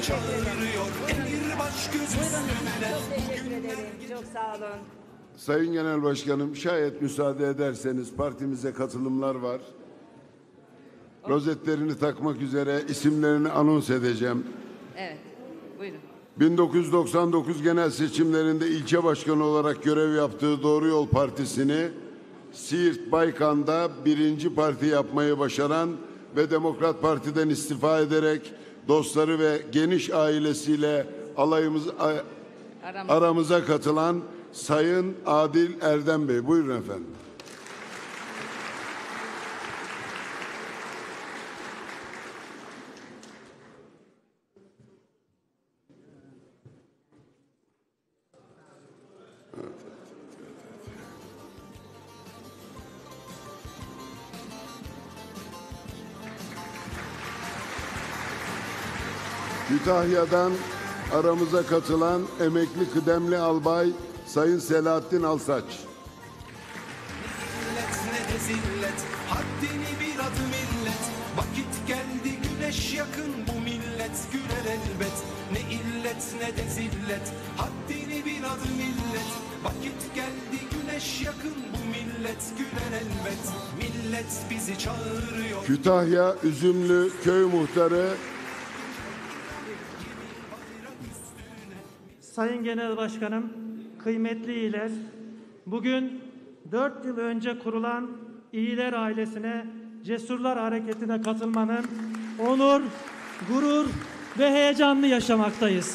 bizi çağırıyor. Emir baş göz üstüne. Çok teşekkür ederim. Çok sağ olun. Sayın Genel Başkanım, şayet müsaade ederseniz partimize katılımlar var. Rozetlerini takmak üzere isimlerini anons edeceğim. Evet. Buyurun. 1999 genel seçimlerinde ilçe başkanı olarak görev yaptığı Doğru Yol Partisi'ni Siirt Baykan'da birinci parti yapmayı başaran ve Demokrat Parti'den istifa ederek dostları ve geniş ailesiyle aramıza katılan Sayın Adil Erdem Bey. Buyurun efendim. Kütahya'dan aramıza katılan emekli kıdemli albay Sayın Selahattin Alsaç. Millet ne de zillet, haddini bir adı millet. Vakit geldi güneş yakın, bu millet güler elbet. Ne illet ne de zillet, haddini bir adı millet. Vakit geldi güneş yakın, bu millet güler elbet. Millet bizi çağırıyor. Kütahya Üzümlü Köy Muhtarı Sayın Genel Başkanım, kıymetli iyiler, bugün 4 yıl önce kurulan İyiler ailesine, Cesurlar Hareketi'ne katılmanın onur, gurur ve heyecanını yaşamaktayız.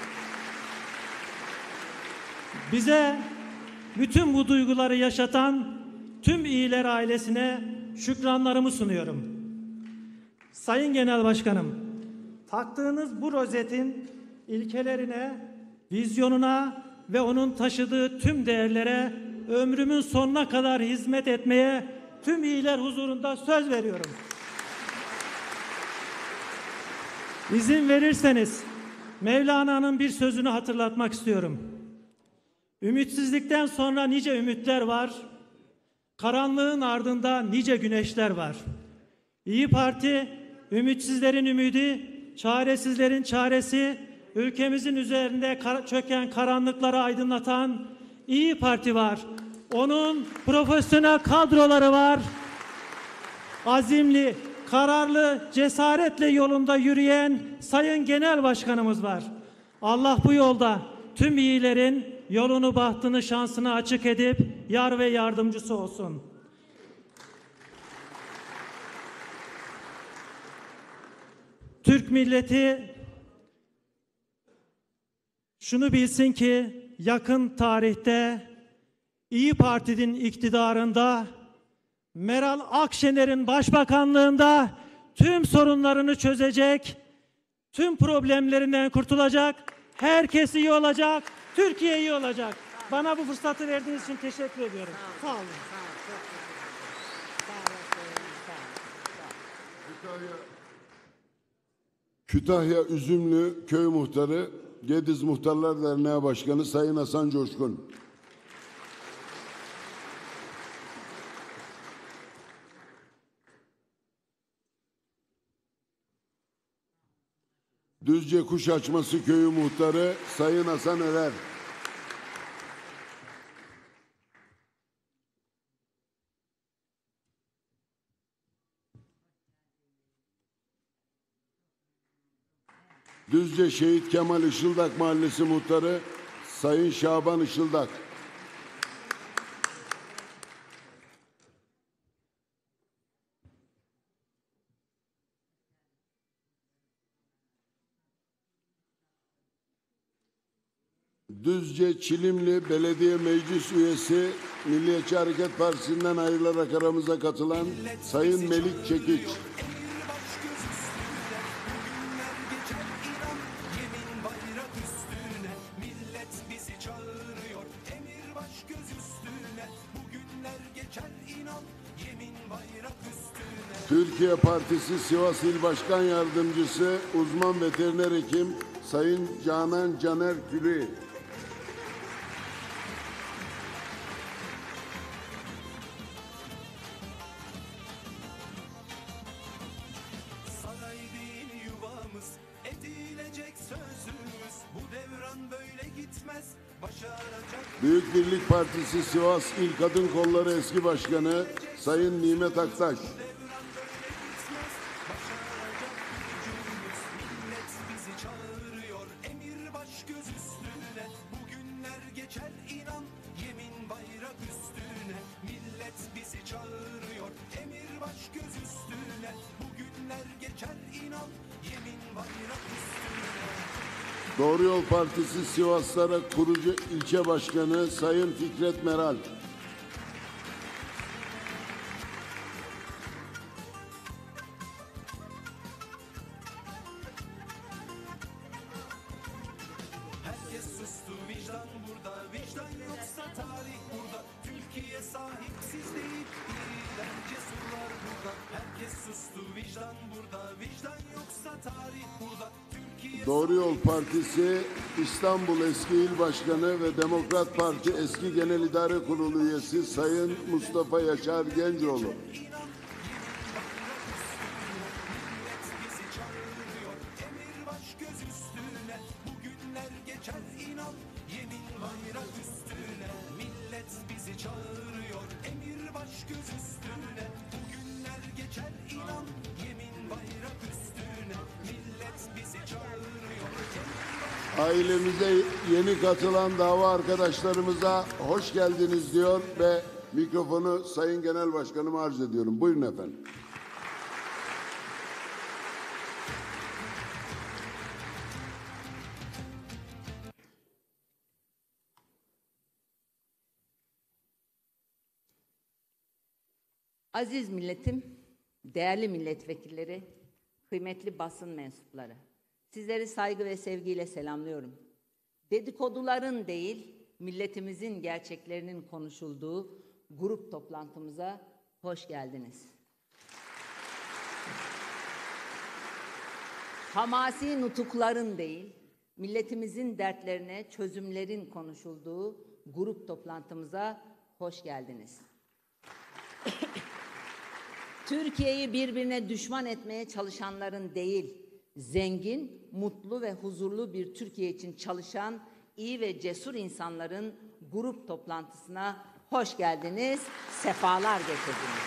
Bize bütün bu duyguları yaşatan tüm İyiler ailesine şükranlarımı sunuyorum. Sayın Genel Başkanım, taktığınız bu rozetin ilkelerine, vizyonuna ve onun taşıdığı tüm değerlere ömrümün sonuna kadar hizmet etmeye tüm iyiler huzurunda söz veriyorum. İzin verirseniz Mevlana'nın bir sözünü hatırlatmak istiyorum. Ümitsizlikten sonra nice ümitler var, karanlığın ardında nice güneşler var. İyi Parti, ümitsizlerin ümidi, çaresizlerin çaresi, ülkemizin üzerinde çöken karanlıkları aydınlatan İyi Parti var. Onun profesyonel kadroları var. Azimli, kararlı, cesaretle yolunda yürüyen Sayın Genel Başkanımız var. Allah bu yolda tüm iyilerin yolunu, bahtını, şansını açık edip yar ve yardımcısı olsun. Türk milleti şunu bilsin ki yakın tarihte İyi Parti'nin iktidarında, Meral Akşener'in başbakanlığında tüm sorunlarını çözecek, tüm problemlerinden kurtulacak, herkes iyi olacak, Türkiye iyi olacak. Bana bu fırsatı verdiğiniz için teşekkür ediyorum. Sağ olun. Kütahya Üzümlü Köy Muhtarı Gediz Muhtarlar Derneği Başkanı Sayın Hasan Coşkun. Düzce Kuşaçması Köyü Muhtarı Sayın Hasan Örer. Düzce Şehit Kemal Işıldak Mahallesi Muhtarı Sayın Şaban Işıldak. Düzce Çilimli Belediye Meclis Üyesi Milliyetçi Hareket Partisi'nden ayrılarak aramıza katılan Sayın Melik Çekiç. Türkiye Partisi Sivas İl Başkan Yardımcısı Uzman Veteriner Hekim Sayın Canan Caner Külü. Saray değil yuvamız, edilecek Büyük Birlik Partisi Sivas İl Kadın Kolları Eski Başkanı Sayın Nimet Aktaş. Doğru Yol Partisi Sivaslara Kurucu İlçe Başkanı Sayın Fikret Meral. Herkes sustu, vicdan burada, vicdan yoksa tarih burada. Türkiye sahipsiz değil, iyiler cesurlar burada. Herkes sustu, vicdan burada, vicdan yoksa tarih burada. Doğru Yol Partisi İstanbul Eski İl Başkanı ve Demokrat Parti Eski Genel İdare Kurulu Üyesi Sayın Mustafa Yaşar Gencoğlu. Ailemize yeni katılan dava arkadaşlarımıza hoş geldiniz diyor ve mikrofonu Sayın Genel Başkanıma arz ediyorum. Buyurun efendim. Aziz milletim, değerli milletvekilleri, kıymetli basın mensupları, sizleri saygı ve sevgiyle selamlıyorum. Dedikoduların değil, milletimizin gerçeklerinin konuşulduğu grup toplantımıza hoş geldiniz. Hamasi nutukların değil, milletimizin dertlerine çözümlerin konuşulduğu grup toplantımıza hoş geldiniz. Türkiye'yi birbirine düşman etmeye çalışanların değil, zengin, mutlu ve huzurlu bir Türkiye için çalışan iyi ve cesur insanların grup toplantısına hoş geldiniz, sefalar getirdiniz.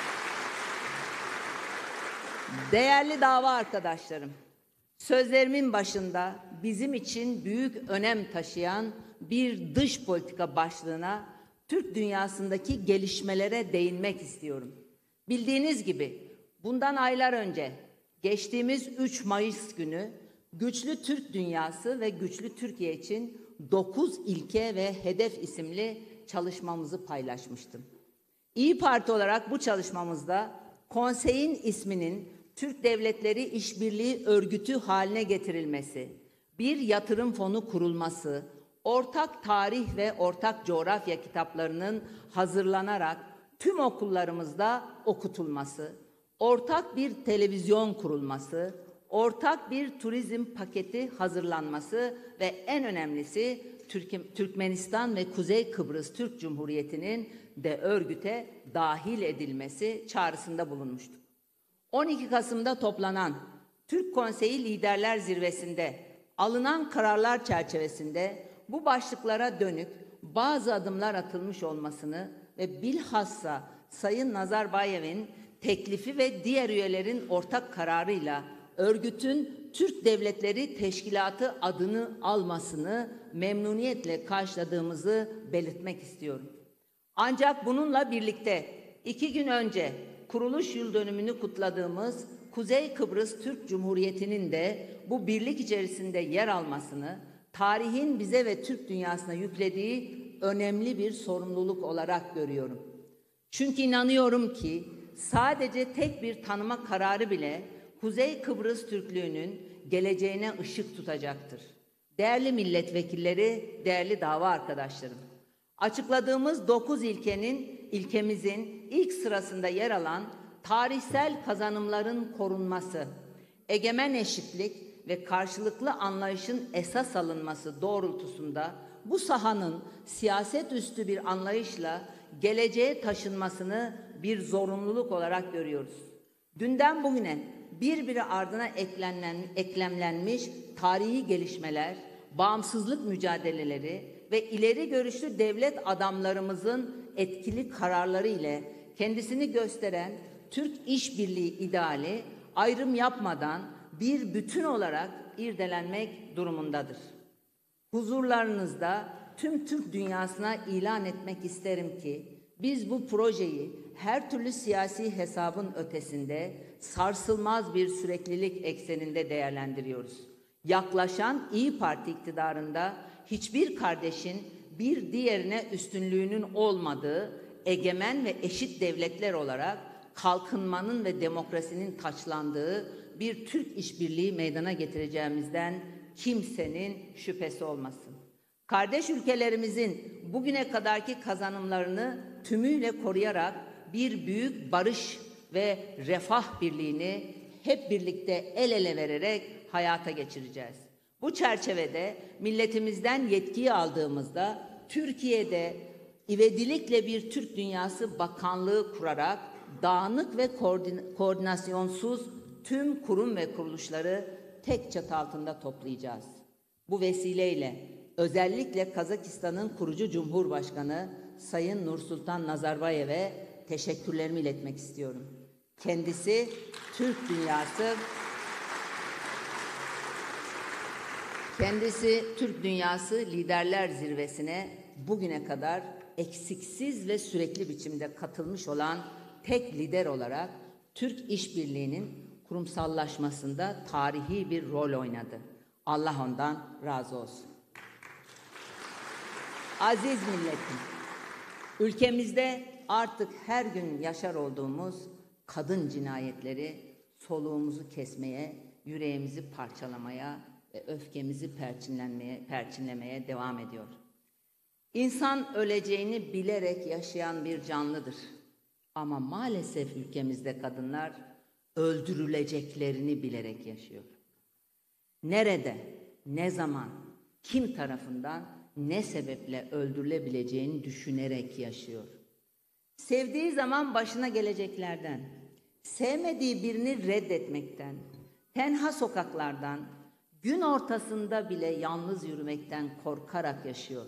Değerli dava arkadaşlarım, sözlerimin başında bizim için büyük önem taşıyan bir dış politika başlığına, Türk dünyasındaki gelişmelere değinmek istiyorum. Bildiğiniz gibi bundan aylar önce geçtiğimiz 3 Mayıs günü Güçlü Türk Dünyası ve Güçlü Türkiye için 9 ilke ve hedef isimli çalışmamızı paylaşmıştım. İYİ Parti olarak bu çalışmamızda konseyin isminin Türk Devletleri İşbirliği Örgütü haline getirilmesi, bir yatırım fonu kurulması, ortak tarih ve ortak coğrafya kitaplarının hazırlanarak tüm okullarımızda okutulması, ortak bir televizyon kurulması, ortak bir turizm paketi hazırlanması ve en önemlisi Türkmenistan ve Kuzey Kıbrıs Türk Cumhuriyeti'nin de örgüte dahil edilmesi çağrısında bulunmuştuk. 12 Kasım'da toplanan Türk Konseyi Liderler Zirvesi'nde alınan kararlar çerçevesinde bu başlıklara dönük bazı adımlar atılmış olmasını ve bilhassa Sayın Nazarbayev'in teklifi ve diğer üyelerin ortak kararıyla örgütün Türk Devletleri Teşkilatı adını almasını memnuniyetle karşıladığımızı belirtmek istiyorum. Ancak bununla birlikte 2 gün önce kuruluş yıl dönümünü kutladığımız Kuzey Kıbrıs Türk Cumhuriyeti'nin de bu birlik içerisinde yer almasını tarihin bize ve Türk dünyasına yüklediği önemli bir sorumluluk olarak görüyorum. Çünkü inanıyorum ki sadece tek bir tanıma kararı bile Kuzey Kıbrıs Türklüğünün geleceğine ışık tutacaktır. Değerli milletvekilleri, değerli dava arkadaşlarım, açıkladığımız 9 ilkemizin ilk sırasında yer alan tarihsel kazanımların korunması, egemen eşitlik ve karşılıklı anlayışın esas alınması doğrultusunda bu sahanın siyaset üstü bir anlayışla geleceğe taşınmasını bir zorunluluk olarak görüyoruz. Dünden bugüne birbiri ardına eklemlenmiş tarihi gelişmeler, bağımsızlık mücadeleleri ve ileri görüşlü devlet adamlarımızın etkili kararları ile kendisini gösteren Türk işbirliği ideali ayrım yapmadan bir bütün olarak irdelenmek durumundadır. Huzurlarınızda tüm Türk dünyasına ilan etmek isterim ki biz bu projeyi her türlü siyasi hesabın ötesinde sarsılmaz bir süreklilik ekseninde değerlendiriyoruz. Yaklaşan İYİ Parti iktidarında hiçbir kardeşin bir diğerine üstünlüğünün olmadığı egemen ve eşit devletler olarak kalkınmanın ve demokrasinin taçlandığı bir Türk işbirliği meydana getireceğimizden kimsenin şüphesi olmasın. Kardeş ülkelerimizin bugüne kadarki kazanımlarını tümüyle koruyarak bir büyük barış ve refah birliğini hep birlikte el ele vererek hayata geçireceğiz. Bu çerçevede milletimizden yetkiyi aldığımızda Türkiye'de ivedilikle bir Türk Dünyası Bakanlığı kurarak dağınık ve koordinasyonsuz tüm kurum ve kuruluşları tek çatı altında toplayacağız. Bu vesileyle özellikle Kazakistan'ın kurucu Cumhurbaşkanı Sayın Nursultan Nazarbayev'e teşekkürlerimi iletmek istiyorum. Kendisi Türk Dünyası Liderler Zirvesi'ne bugüne kadar eksiksiz ve sürekli biçimde katılmış olan tek lider olarak Türk işbirliğinin kurumsallaşmasında tarihi bir rol oynadı. Allah ondan razı olsun. Aziz milletim, ülkemizde artık her gün yaşar olduğumuz kadın cinayetleri soluğumuzu kesmeye, yüreğimizi parçalamaya ve öfkemizi perçinlemeye devam ediyor. İnsan öleceğini bilerek yaşayan bir canlıdır. Ama maalesef ülkemizde kadınlar öldürüleceklerini bilerek yaşıyor. Nerede, ne zaman, kim tarafından, ne sebeple öldürülebileceğini düşünerek yaşıyor. Sevdiği zaman başına geleceklerden, sevmediği birini reddetmekten, tenha sokaklardan, gün ortasında bile yalnız yürümekten korkarak yaşıyor.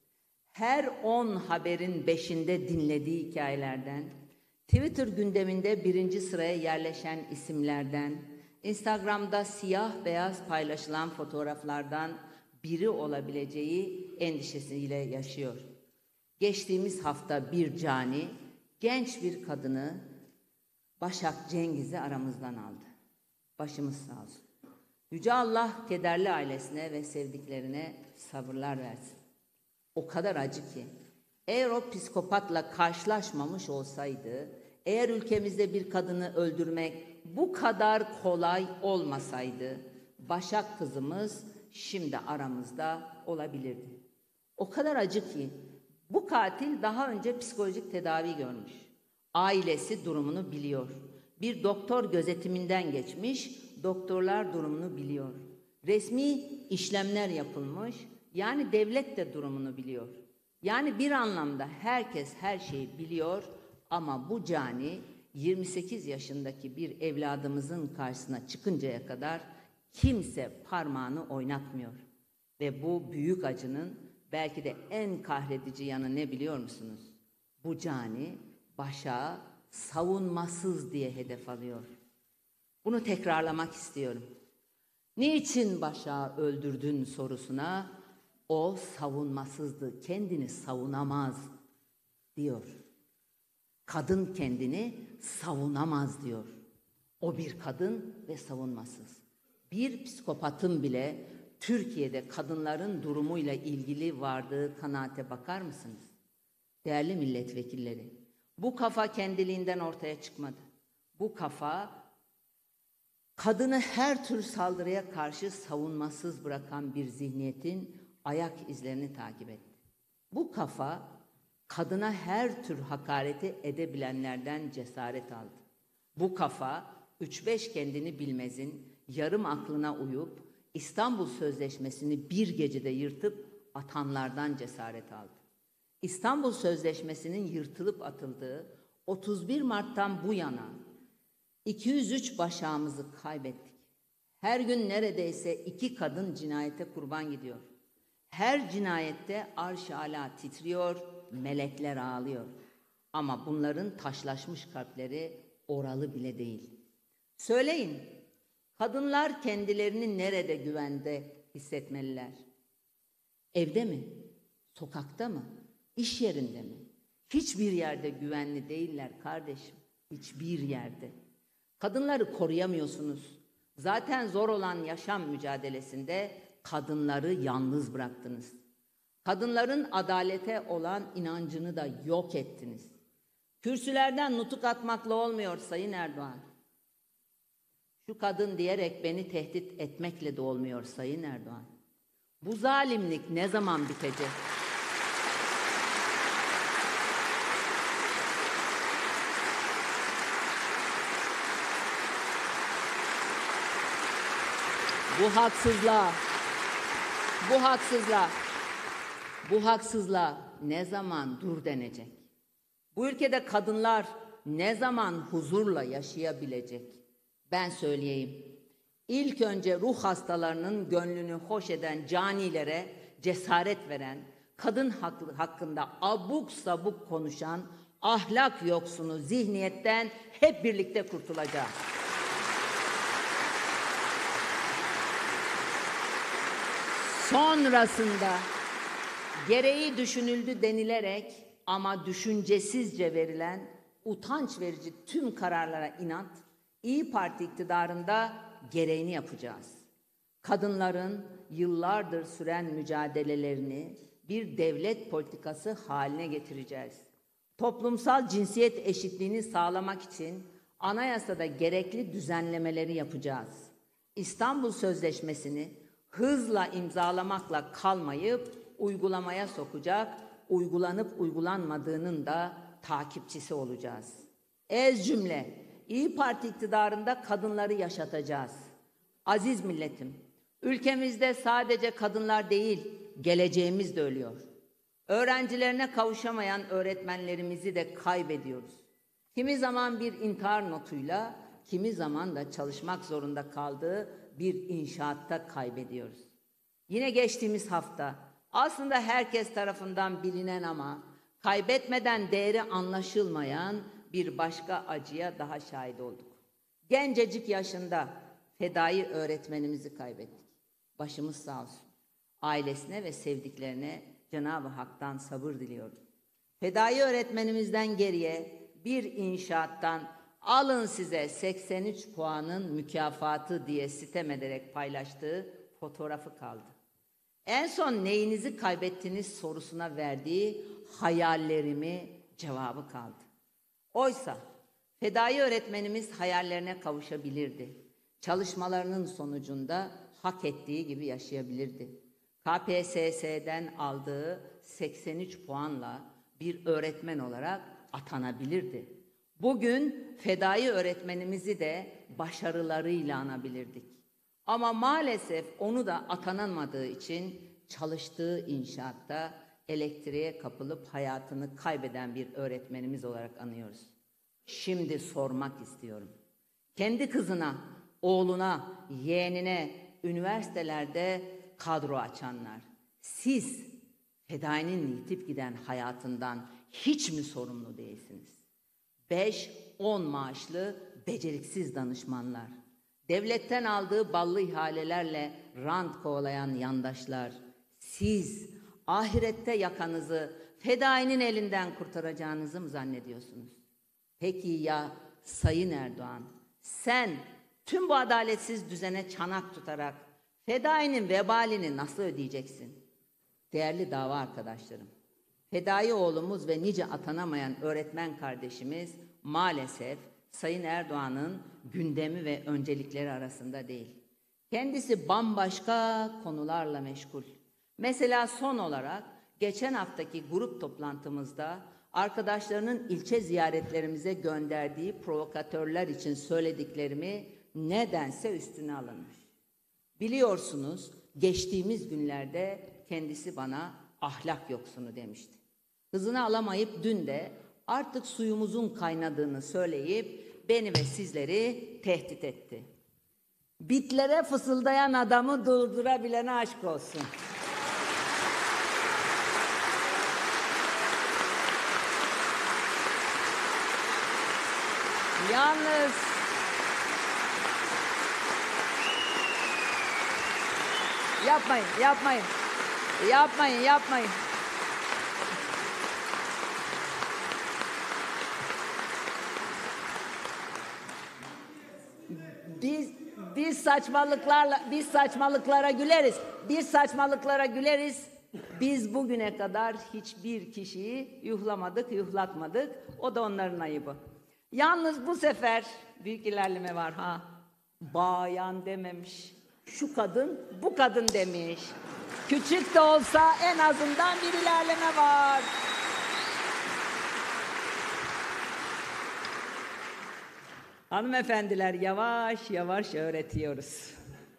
Her 10 haberin 5'inde dinlediği hikayelerden, Twitter gündeminde 1. sıraya yerleşen isimlerden, Instagram'da siyah beyaz paylaşılan fotoğraflardan biri olabileceği endişesiyle yaşıyor. Geçtiğimiz hafta bir cani, genç bir kadını Başak Cengiz'i aramızdan aldı. Başımız sağ olsun. Yüce Allah kederli ailesine ve sevdiklerine sabırlar versin. O kadar acı ki, eğer o psikopatla karşılaşmamış olsaydı, eğer ülkemizde bir kadını öldürmek bu kadar kolay olmasaydı, Başak kızımız şimdi aramızda olabilirdi. O kadar acı ki, bu katil daha önce psikolojik tedavi görmüş. Ailesi durumunu biliyor. Bir doktor gözetiminden geçmiş, doktorlar durumunu biliyor. Resmi işlemler yapılmış, yani devlet de durumunu biliyor. Yani bir anlamda herkes her şeyi biliyor ama bu cani 28 yaşındaki bir evladımızın karşısına çıkıncaya kadar kimse parmağını oynatmıyor. Ve bu büyük acının belki de en kahredici yanı ne biliyor musunuz? Bu cani Başak'ı savunmasız diye hedef alıyor. Bunu tekrarlamak istiyorum. Niçin Başak'ı öldürdün sorusuna o savunmasızdı, kendini savunamaz diyor. Kadın kendini savunamaz diyor. O bir kadın ve savunmasız. Bir psikopatın bile Türkiye'de kadınların durumuyla ilgili vardığı kanaate bakar mısınız? Değerli milletvekilleri, bu kafa kendiliğinden ortaya çıkmadı. Bu kafa kadını her tür saldırıya karşı savunmasız bırakan bir zihniyetin ayak izlerini takip etti. Bu kafa kadına her tür hakareti edebilenlerden cesaret aldı. Bu kafa 3-5 kendini bilmezin yarım aklına uyup İstanbul Sözleşmesi'ni bir gecede yırtıp atanlardan cesaret aldı. İstanbul Sözleşmesi'nin yırtılıp atıldığı 31 Mart'tan bu yana 203 Başak'ımızı kaybettik. Her gün neredeyse 2 kadın cinayete kurban gidiyor. Her cinayette arş-ı ala titriyor, melekler ağlıyor. Ama bunların taşlaşmış kalpleri oralı bile değil. Söyleyin, kadınlar kendilerini nerede güvende hissetmeliler? Evde mi? Sokakta mı? İş yerinde mi? Hiçbir yerde güvenli değiller kardeşim. Hiçbir yerde. Kadınları koruyamıyorsunuz. Zaten zor olan yaşam mücadelesinde kadınları yalnız bıraktınız. Kadınların adalete olan inancını da yok ettiniz. Kürsülerden nutuk atmakla olmuyor Sayın Erdoğan. Şu kadın diyerek beni tehdit etmekle de olmuyor Sayın Erdoğan. Bu zalimlik ne zaman bitecek? Bu haksızlığa ne zaman dur denecek? Bu ülkede kadınlar ne zaman huzurla yaşayabilecek? Ben söyleyeyim. İlk önce ruh hastalarının gönlünü hoş eden canilere cesaret veren, kadın hakkında abuk sabuk konuşan, ahlak yoksunu zihniyetten hep birlikte kurtulacağız. Sonrasında gereği düşünüldü denilerek ama düşüncesizce verilen utanç verici tüm kararlara inat, İYİ Parti iktidarında gereğini yapacağız. Kadınların yıllardır süren mücadelelerini bir devlet politikası haline getireceğiz. Toplumsal cinsiyet eşitliğini sağlamak için anayasada gerekli düzenlemeleri yapacağız. İstanbul Sözleşmesi'ni hızla imzalamakla kalmayıp uygulamaya sokacak, uygulanıp uygulanmadığının da takipçisi olacağız. Ez cümle, İYİ Parti iktidarında kadınları yaşatacağız. Aziz milletim, ülkemizde sadece kadınlar değil, geleceğimiz de ölüyor. Öğrencilerine kavuşamayan öğretmenlerimizi de kaybediyoruz. Kimi zaman bir intihar notuyla, kimi zaman da çalışmak zorunda kaldığı bir inşaatta kaybediyoruz. Yine geçtiğimiz hafta aslında herkes tarafından bilinen ama kaybetmeden değeri anlaşılmayan bir başka acıya daha şahit olduk. Gencecik yaşında fedai öğretmenimizi kaybettik. Başımız sağ olsun. Ailesine ve sevdiklerine Cenab-ı Hak'tan sabır diliyorum. Fedai öğretmenimizden geriye bir inşaattan alın size 83 puanın mükafatı diye sitem ederek paylaştığı fotoğrafı kaldı. En son neyinizi kaybettiniz sorusuna verdiği hayallerimi cevabı kaldı. Oysa fedai öğretmenimiz hayallerine kavuşabilirdi. Çalışmalarının sonucunda hak ettiği gibi yaşayabilirdi. KPSS'den aldığı 83 puanla bir öğretmen olarak atanabilirdi. Bugün fedai öğretmenimizi de başarılarıyla anabilirdik. Ama maalesef onu da atanamadığı için çalıştığı inşaatta elektriğe kapılıp hayatını kaybeden bir öğretmenimiz olarak anıyoruz. Şimdi sormak istiyorum. Kendi kızına, oğluna, yeğenine üniversitelerde kadro açanlar, siz fedainin yitip giden hayatından hiç mi sorumlu değilsiniz? 5-10 maaşlı beceriksiz danışmanlar, devletten aldığı ballı ihalelerle rant kovalayan yandaşlar, siz ahirette yakanızı fedainin elinden kurtaracağınızı mı zannediyorsunuz? Peki ya Sayın Erdoğan, sen tüm bu adaletsiz düzene çanak tutarak fedainin vebalini nasıl ödeyeceksin? Değerli dava arkadaşlarım, fedai oğlumuz ve nice atanamayan öğretmen kardeşimiz maalesef Sayın Erdoğan'ın gündemi ve öncelikleri arasında değil. Kendisi bambaşka konularla meşgul. Mesela son olarak geçen haftaki grup toplantımızda arkadaşlarının ilçe ziyaretlerimize gönderdiği provokatörler için söylediklerimi nedense üstüne alınmış. Biliyorsunuz geçtiğimiz günlerde kendisi bana ahlak yoksunu demişti. Hızını alamayıp dün de artık suyumuzun kaynadığını söyleyip beni ve sizleri tehdit etti. Bitlere fısıldayan adamı durdurabilene aşk olsun. Yalnız yapmayın, yapmayın. Yapmayın, yapmayın. Biz saçmalıklara güleriz. Biz saçmalıklara güleriz. Biz bugüne kadar hiçbir kişiyi yuhlamadık, yuhlatmadık. O da onların ayıbı. Yalnız bu sefer büyük ilerleme var ha. Bayan dememiş. Şu kadın, bu kadın demiş. Küçük de olsa en azından bir ilerleme var. Hanımefendiler, yavaş yavaş öğretiyoruz.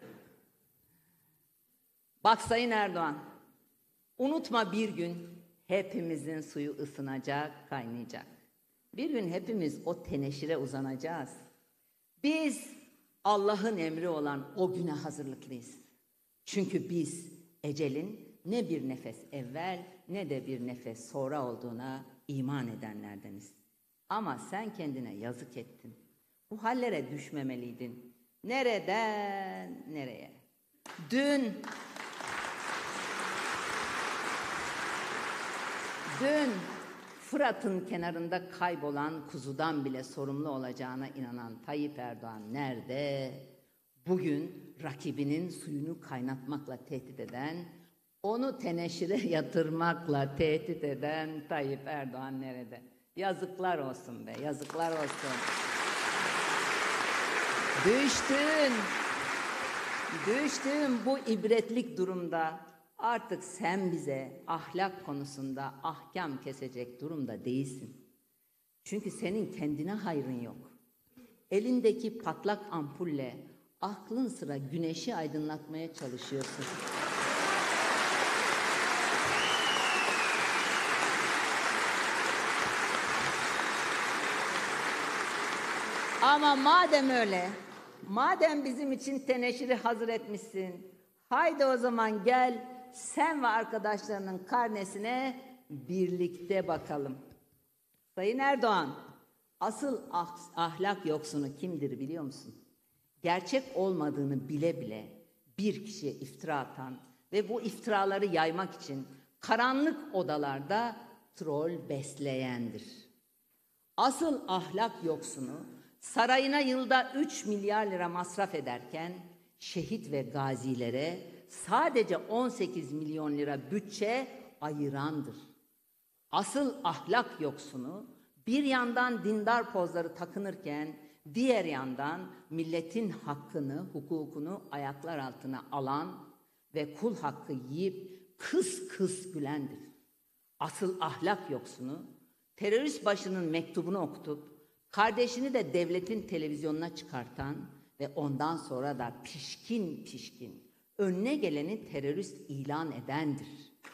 Bak Sayın Erdoğan, unutma, bir gün hepimizin suyu ısınacak, kaynayacak. Bir gün hepimiz o teneşire uzanacağız. Biz Allah'ın emri olan o güne hazırlıklıyız. Çünkü biz ecelin ne bir nefes evvel ne de bir nefes sonra olduğuna iman edenlerdeniz. Ama sen kendine yazık ettin. Bu hallere düşmemeliydin. Nereden nereye? Dün Fırat'ın kenarında kaybolan kuzudan bile sorumlu olacağına inanan Tayyip Erdoğan nerede? Bugün rakibinin suyunu kaynatmakla tehdit eden, onu teneşire yatırmakla tehdit eden Tayyip Erdoğan nerede? Yazıklar olsun be, yazıklar olsun. Düştüğün bu ibretlik durumda artık sen bize ahlak konusunda ahkam kesecek durumda değilsin. Çünkü senin kendine hayrın yok. Elindeki patlak ampulle aklın sıra güneşi aydınlatmaya çalışıyorsun. Ama madem öyle, madem bizim için teneşiri hazır etmişsin, haydi o zaman gel sen ve arkadaşlarının karnesine birlikte bakalım. Sayın Erdoğan, asıl ahlak yoksunu kimdir biliyor musun? Gerçek olmadığını bile bile bir kişiye iftira atan ve bu iftiraları yaymak için karanlık odalarda troll besleyendir. Asıl ahlak yoksunu sarayına yılda 3 milyar lira masraf ederken şehit ve gazilere sadece 18 milyon lira bütçe ayırandır. Asıl ahlak yoksunu bir yandan dindar pozları takınırken diğer yandan milletin hakkını, hukukunu ayaklar altına alan ve kul hakkı yiyip kıs kıs gülendir. Asıl ahlak yoksunu terörist başının mektubunu okutup kardeşini de devletin televizyonuna çıkartan ve ondan sonra da pişkin pişkin önüne geleni terörist ilan edendir.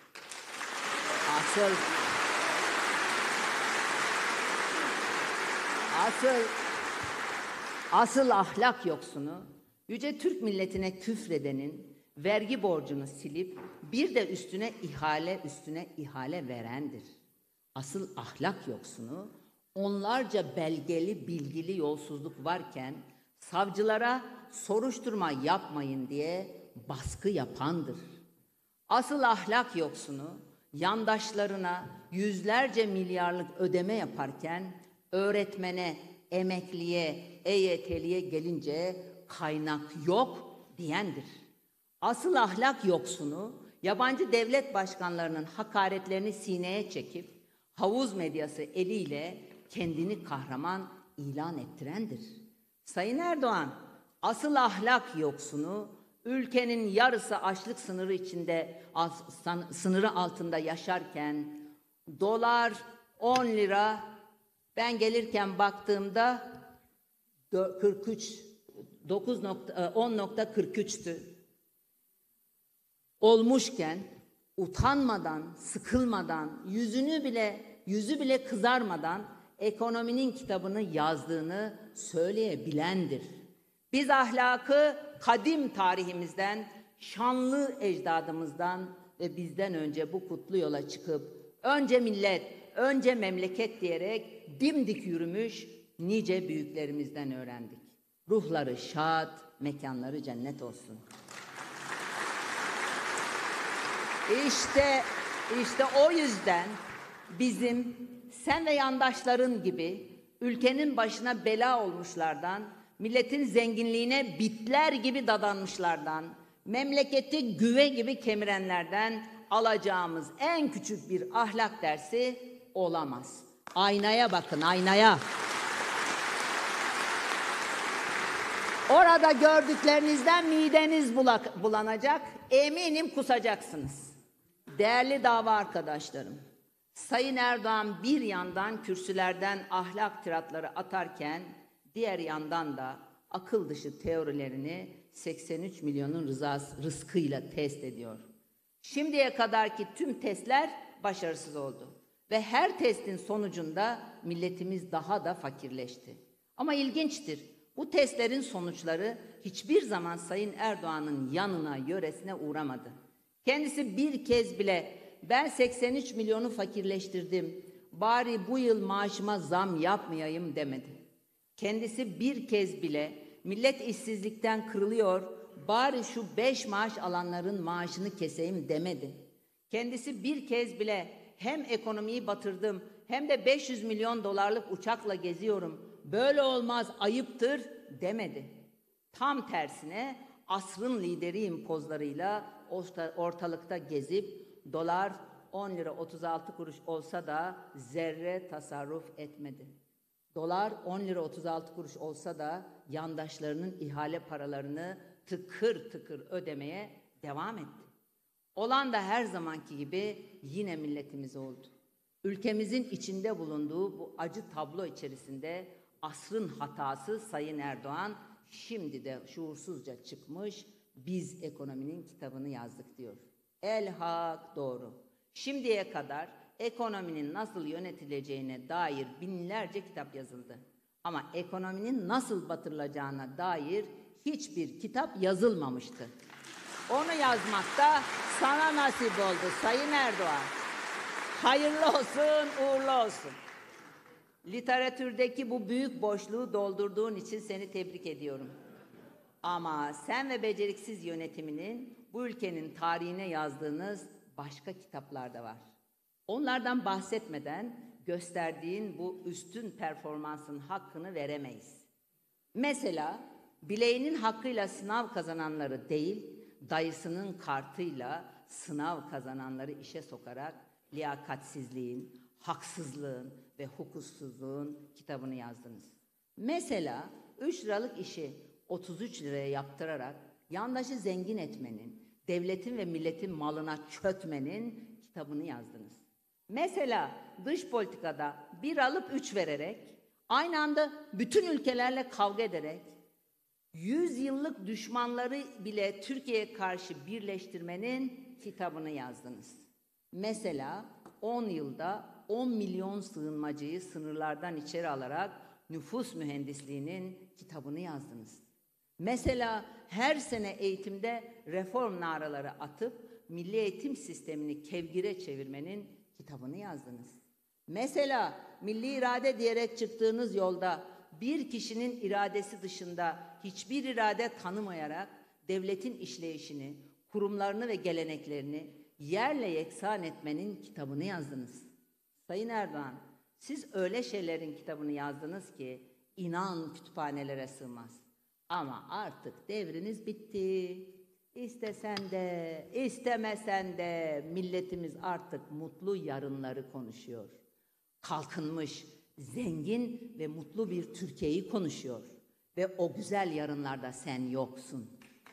Asıl ahlak yoksunu yüce Türk milletine küfredenin vergi borcunu silip bir de üstüne ihale verendir. Asıl ahlak yoksunu onlarca belgeli bilgili yolsuzluk varken savcılara soruşturma yapmayın diye baskı yapandır. Asıl ahlak yoksunu yandaşlarına yüzlerce milyarlık ödeme yaparken öğretmene, emekliye, EYT'liye gelince kaynak yok diyendir. Asıl ahlak yoksunu yabancı devlet başkanlarının hakaretlerini sineye çekip havuz medyası eliyle kendini kahraman ilan ettirendir. Sayın Erdoğan, asıl ahlak yoksunu ülkenin yarısı açlık sınırı içinde, sınırı altında yaşarken dolar 10 lira, ben gelirken baktığımda 10.43'tü. Olmuşken utanmadan, sıkılmadan, yüzü bile kızarmadan ekonominin kitabını yazdığını söyleyebilendir. Biz ahlakı kadim tarihimizden, şanlı ecdadımızdan ve bizden önce bu kutlu yola çıkıp önce millet, önce memleket diyerek dimdik yürümüş nice büyüklerimizden öğrendik. Ruhları şad, mekanları cennet olsun. İşte o yüzden bizim, sen ve yandaşların gibi ülkenin başına bela olmuşlardan, milletin zenginliğine bitler gibi dadanmışlardan, memleketi güve gibi kemirenlerden alacağımız en küçük bir ahlak dersi olamaz. Aynaya bakın, aynaya. Orada gördüklerinizden mideniz bulanacak, eminim kusacaksınız. Değerli dava arkadaşlarım, Sayın Erdoğan bir yandan kürsülerden ahlak tiratları atarken, diğer yandan da akıl dışı teorilerini 83 milyonun rızkıyla test ediyor. Şimdiye kadarki tüm testler başarısız oldu. Ve her testin sonucunda milletimiz daha da fakirleşti. Ama ilginçtir, bu testlerin sonuçları hiçbir zaman Sayın Erdoğan'ın yanına, yöresine uğramadı. Kendisi bir kez bile ben 83 milyonu fakirleştirdim, bari bu yıl maaşıma zam yapmayayım demedi. Kendisi bir kez bile millet işsizlikten kırılıyor, bari şu 5 maaş alanların maaşını keseyim demedi. Kendisi bir kez bile hem ekonomiyi batırdım hem de 500 milyon dolarlık uçakla geziyorum, böyle olmaz, ayıptır demedi. Tam tersine asrın lideriyim pozlarıyla ortalıkta gezip dolar 10 lira 36 kuruş olsa da zerre tasarruf etmedi. Dolar 10 lira 36 kuruş olsa da yandaşlarının ihale paralarını tıkır tıkır ödemeye devam etti. Olan da her zamanki gibi yine milletimiz oldu. Ülkemizin içinde bulunduğu bu acı tablo içerisinde asrın hatası Sayın Erdoğan şimdi de şuursuzca çıkmış, biz ekonominin kitabını yazdık diyor. Elhak doğru. Şimdiye kadar ekonominin nasıl yönetileceğine dair binlerce kitap yazıldı. Ama ekonominin nasıl batırılacağına dair hiçbir kitap yazılmamıştı. Onu yazmakta sana nasip oldu Sayın Erdoğan. Hayırlı olsun, uğurlu olsun. Literatürdeki bu büyük boşluğu doldurduğun için seni tebrik ediyorum. Ama sen ve beceriksiz yönetiminin bu ülkenin tarihine yazdığınız başka kitaplar da var. Onlardan bahsetmeden gösterdiğin bu üstün performansın hakkını veremeyiz. Mesela bileğinin hakkıyla sınav kazananları değil, dayısının kartıyla sınav kazananları işe sokarak liyakatsizliğin, haksızlığın ve hukuksuzluğun kitabını yazdınız. Mesela 3 liralık işi 33 liraya yaptırarak yandaşı zengin etmenin, devletin ve milletin malına çökmenin kitabını yazdınız. Mesela dış politikada 1 alıp 3 vererek, aynı anda bütün ülkelerle kavga ederek, 100 yıllık düşmanları bile Türkiye'ye karşı birleştirmenin kitabını yazdınız. Mesela 10 yılda 10 milyon sığınmacıyı sınırlardan içeri alarak nüfus mühendisliğinin kitabını yazdınız. Mesela her sene eğitimde reform naraları atıp milli eğitim sistemini kevgire çevirmenin kitabını yazdınız. Mesela milli irade diyerek çıktığınız yolda bir kişinin iradesi dışında hiçbir irade tanımayarak devletin işleyişini, kurumlarını ve geleneklerini yerle yeksan etmenin kitabını yazdınız. Sayın Erdoğan, siz öyle şeylerin kitabını yazdınız ki inan kütüphanelere sığmaz. Ama artık devriniz bitti. İstesen de, istemesen de milletimiz artık mutlu yarınları konuşuyor. Kalkınmış, zengin ve mutlu bir Türkiye'yi konuşuyor. Ve o güzel yarınlarda sen yoksun.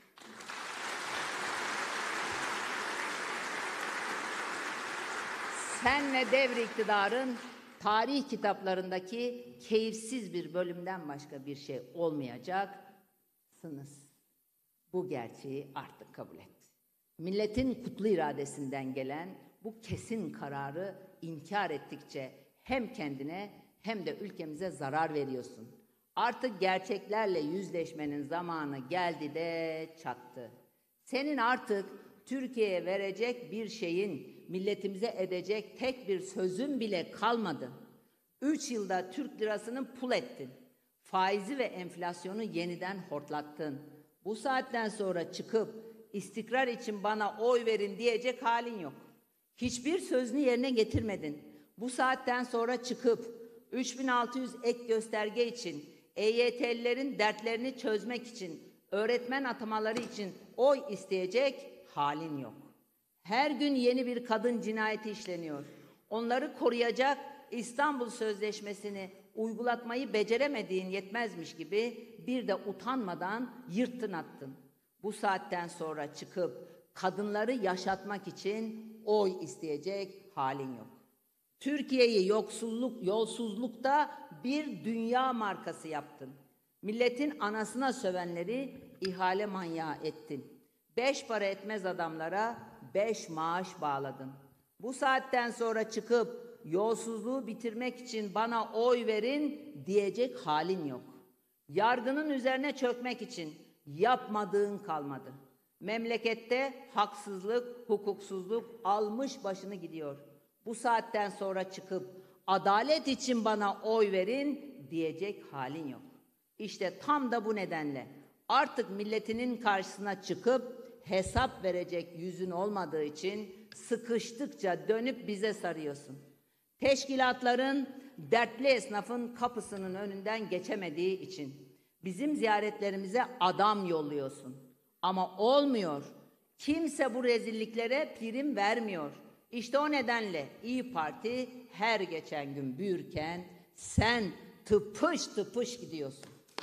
Sen ve devri iktidarın tarih kitaplarındaki keyifsiz bir bölümden başka bir şey olmayacaksınız. Bu gerçeği artık kabul et. Milletin kutlu iradesinden gelen bu kesin kararı inkar ettikçe hem kendine hem de ülkemize zarar veriyorsun. Artık gerçeklerle yüzleşmenin zamanı geldi de çattı. Senin artık Türkiye'ye verecek bir şeyin, milletimize edecek tek bir sözün bile kalmadı. 3 yılda Türk lirasını pul ettin. Faizi ve enflasyonu yeniden hortlattın. Bu saatten sonra çıkıp istikrar için bana oy verin diyecek halin yok. Hiçbir sözünü yerine getirmedin. Bu saatten sonra çıkıp 3600 ek gösterge için, EYT'lilerin dertlerini çözmek için, öğretmen atamaları için oy isteyecek halin yok. Her gün yeni bir kadın cinayeti işleniyor. Onları koruyacak İstanbul Sözleşmesi'ni uygulatmayı beceremediğin yetmezmiş gibi bir de utanmadan yırttın attın. Bu saatten sonra çıkıp kadınları yaşatmak için oy isteyecek halin yok. Türkiye'yi yolsuzlukta bir dünya markası yaptın. Milletin anasına sövenleri ihale manyağı ettin. 5 para etmez adamlara 5 maaş bağladın. Bu saatten sonra çıkıp yolsuzluğu bitirmek için bana oy verin diyecek halin yok. Yargının üzerine çökmek için yapmadığın kalmadı. Memlekette haksızlık, hukuksuzluk almış başını gidiyor. Bu saatten sonra çıkıp adalet için bana oy verin diyecek halin yok. İşte tam da bu nedenle artık milletinin karşısına çıkıp hesap verecek yüzün olmadığı için sıkıştıkça dönüp bize sarıyorsun. Teşkilatların dertli esnafın kapısının önünden geçemediği için bizim ziyaretlerimize adam yolluyorsun. Ama olmuyor. Kimse bu rezilliklere prim vermiyor. İşte o nedenle İYİ Parti her geçen gün büyürken sen tıpış tıpış gidiyorsun.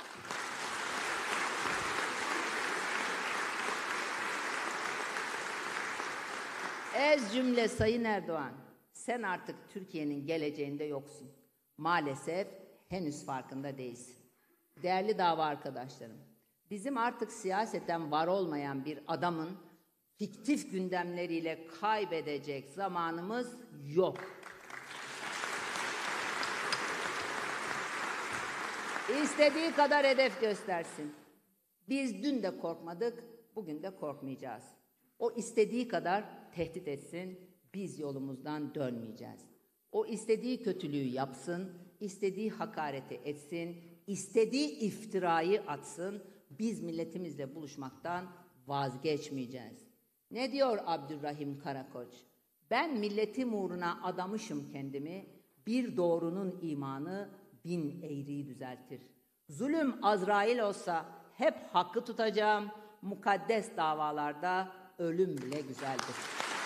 Ez cümle Sayın Erdoğan, sen artık Türkiye'nin geleceğinde yoksun. Maalesef henüz farkında değilsin. Değerli dava arkadaşlarım, bizim artık siyaseten var olmayan bir adamın fiktif gündemleriyle kaybedecek zamanımız yok. İstediği kadar hedef göstersin. Biz dün de korkmadık, bugün de korkmayacağız. O istediği kadar tehdit etsin, biz yolumuzdan dönmeyeceğiz. O istediği kötülüğü yapsın, istediği hakareti etsin, istediği iftirayı atsın, biz milletimizle buluşmaktan vazgeçmeyeceğiz. Ne diyor Abdurrahim Karakoç? Ben milletim uğruna adamışım kendimi, bir doğrunun imanı 1000 eğriyi düzeltir. Zulüm Azrail olsa hep hakkı tutacağım, mukaddes davalarda ölüm bile güzeldir.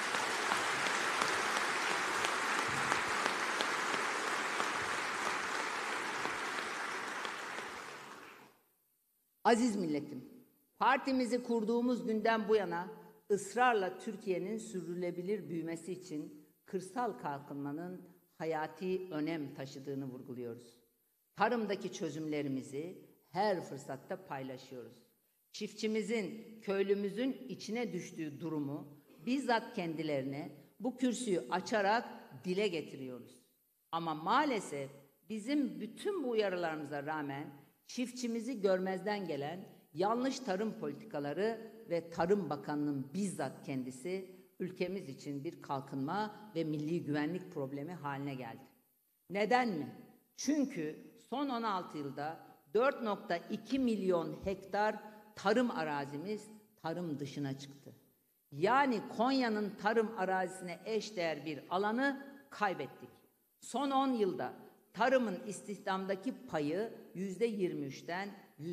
Aziz milletim, partimizi kurduğumuz günden bu yana ısrarla Türkiye'nin sürdürülebilir büyümesi için kırsal kalkınmanın hayati önem taşıdığını vurguluyoruz. Tarımdaki çözümlerimizi her fırsatta paylaşıyoruz. Çiftçimizin, köylümüzün içine düştüğü durumu bizzat kendilerine bu kürsüyü açarak dile getiriyoruz. Ama maalesef bizim bütün bu uyarılarımıza rağmen çiftçimizi görmezden gelen yanlış tarım politikaları ve Tarım Bakanı'nın bizzat kendisi ülkemiz için bir kalkınma ve milli güvenlik problemi haline geldi. Neden mi? Çünkü son 16 yılda 4,2 milyon hektar tarım arazimiz tarım dışına çıktı. Yani Konya'nın tarım arazisine eşdeğer bir alanı kaybettik. Son 10 yılda tarımın istihdamdaki payı %23'ten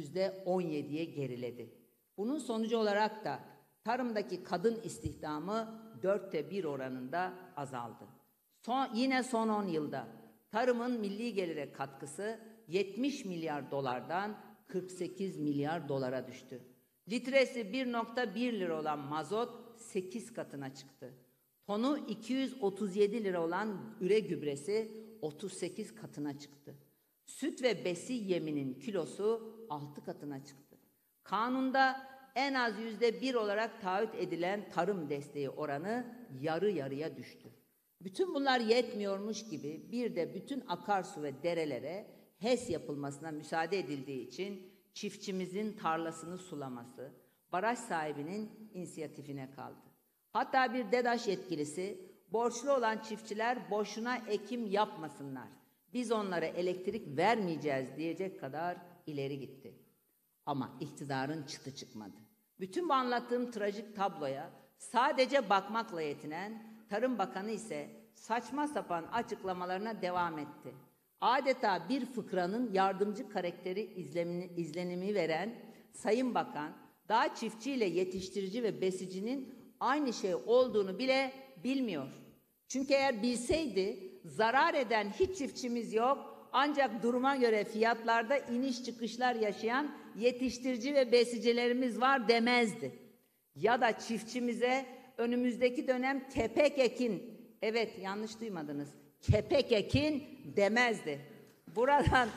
%17'ye geriledi. Bunun sonucu olarak da tarımdaki kadın istihdamı 1/4 oranında azaldı. Yine son 10 yılda tarımın milli gelire katkısı 70 milyar dolardan 48 milyar dolara düştü. Litresi 1,1 lira olan mazot 8 katına çıktı. Tonu 237 lira olan üre gübresi 38 katına çıktı. Süt ve besi yeminin kilosu 6 katına çıktı. Kanunda en az %1 olarak taahhüt edilen tarım desteği oranı yarı yarıya düştü. Bütün bunlar yetmiyormuş gibi bir de bütün akarsu ve derelere HES yapılmasına müsaade edildiği için çiftçimizin tarlasını sulaması baraj sahibinin inisiyatifine kaldı. Hatta bir DEDAŞ yetkilisi borçlu olan çiftçiler boşuna ekim yapmasınlar, biz onlara elektrik vermeyeceğiz diyecek kadar ileri gitti. Ama iktidarın çıtı çıkmadı. Bütün bu anlattığım trajik tabloya sadece bakmakla yetinen Tarım Bakanı ise saçma sapan açıklamalarına devam etti. Adeta bir fıkranın yardımcı karakteri izlenimi veren Sayın Bakan, daha çiftçiyle yetiştirici ve besicinin aynı şey olduğunu bile bilmiyor. Çünkü eğer bilseydi zarar eden hiç çiftçimiz yok, ancak duruma göre fiyatlarda iniş çıkışlar yaşayan yetiştirici ve besicilerimiz var demezdi. Ya da çiftçimize önümüzdeki dönem kepek ekin, evet yanlış duymadınız, kepek ekin demezdi. Buradan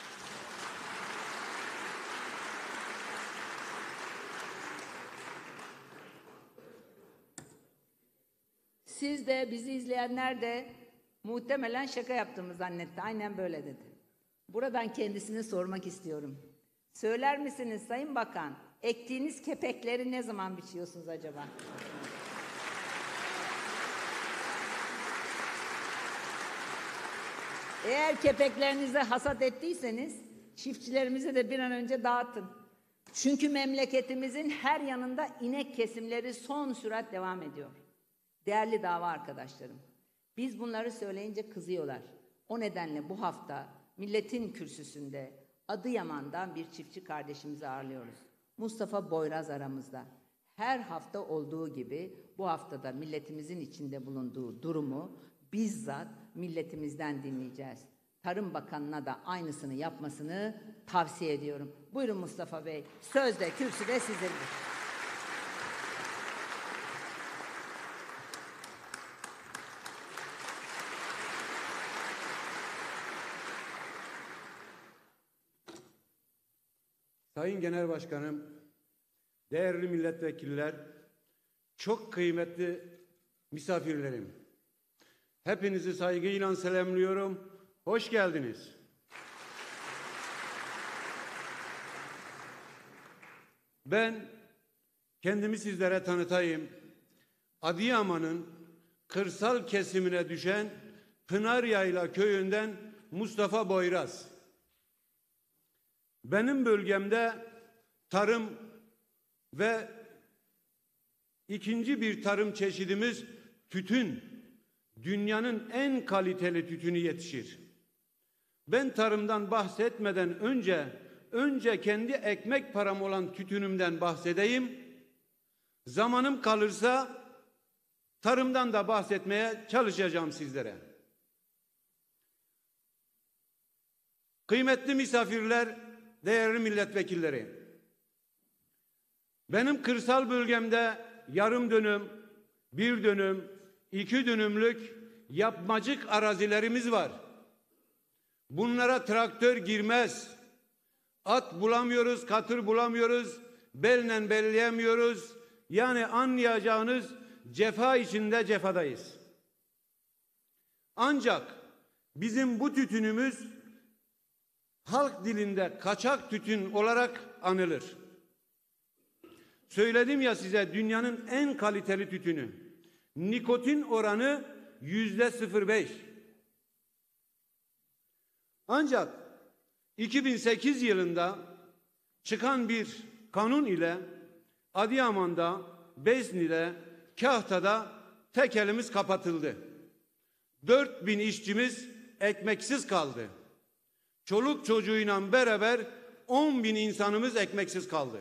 siz de bizi izleyenler de muhtemelen şaka yaptığımı zannetti. Aynen böyle dedi. Buradan kendisine sormak istiyorum. Söyler misiniz Sayın Bakan, ektiğiniz kepekleri ne zaman biçiyorsunuz acaba? Eğer kepeklerinizi hasat ettiyseniz çiftçilerimize de bir an önce dağıtın. Çünkü memleketimizin her yanında inek kesimleri son sürat devam ediyor. Değerli dava arkadaşlarım, biz bunları söyleyince kızıyorlar. O nedenle bu hafta milletin kürsüsünde Adıyaman'dan bir çiftçi kardeşimizi ağırlıyoruz. Mustafa Boyraz aramızda. Her hafta olduğu gibi bu haftada milletimizin içinde bulunduğu durumu bizzat milletimizden dinleyeceğiz. Tarım Bakanı'na da aynısını yapmasını tavsiye ediyorum. Buyurun Mustafa Bey, söz de kürsü de sizindir. Sayın Genel Başkanım, değerli milletvekiller, çok kıymetli misafirlerim, hepinizi saygıyla selamlıyorum. Hoş geldiniz. Ben kendimi sizlere tanıtayım. Adıyaman'ın kırsal kesimine düşen Pınaryayla köyünden Mustafa Boyraz. Benim bölgemde tarım ve ikinci bir tarım çeşidimiz tütün. Dünyanın en kaliteli tütünü yetişir. Ben tarımdan bahsetmeden önce kendi ekmek param olan tütünümden bahsedeyim. Zamanım kalırsa tarımdan da bahsetmeye çalışacağım sizlere. Kıymetli misafirler, değerli milletvekilleri, benim kırsal bölgemde yarım dönüm, bir dönüm, 2 dönümlük yapmacık arazilerimiz var. Bunlara traktör girmez. At bulamıyoruz, katır bulamıyoruz, belle belleyemiyoruz. Yani anlayacağınız cefa içinde cefadayız. Ancak bizim bu tütünümüz halk dilinde kaçak tütün olarak anılır. Söyledim ya size, dünyanın en kaliteli tütünü. Nikotin oranı %0,5. Ancak 2008 yılında çıkan bir kanun ile Adıyaman'da, Besni'de, Kahta'da tekelimiz kapatıldı. 4000 işçimiz ekmeksiz kaldı. Çoluk çocuğuyla beraber 10.000 insanımız ekmeksiz kaldı.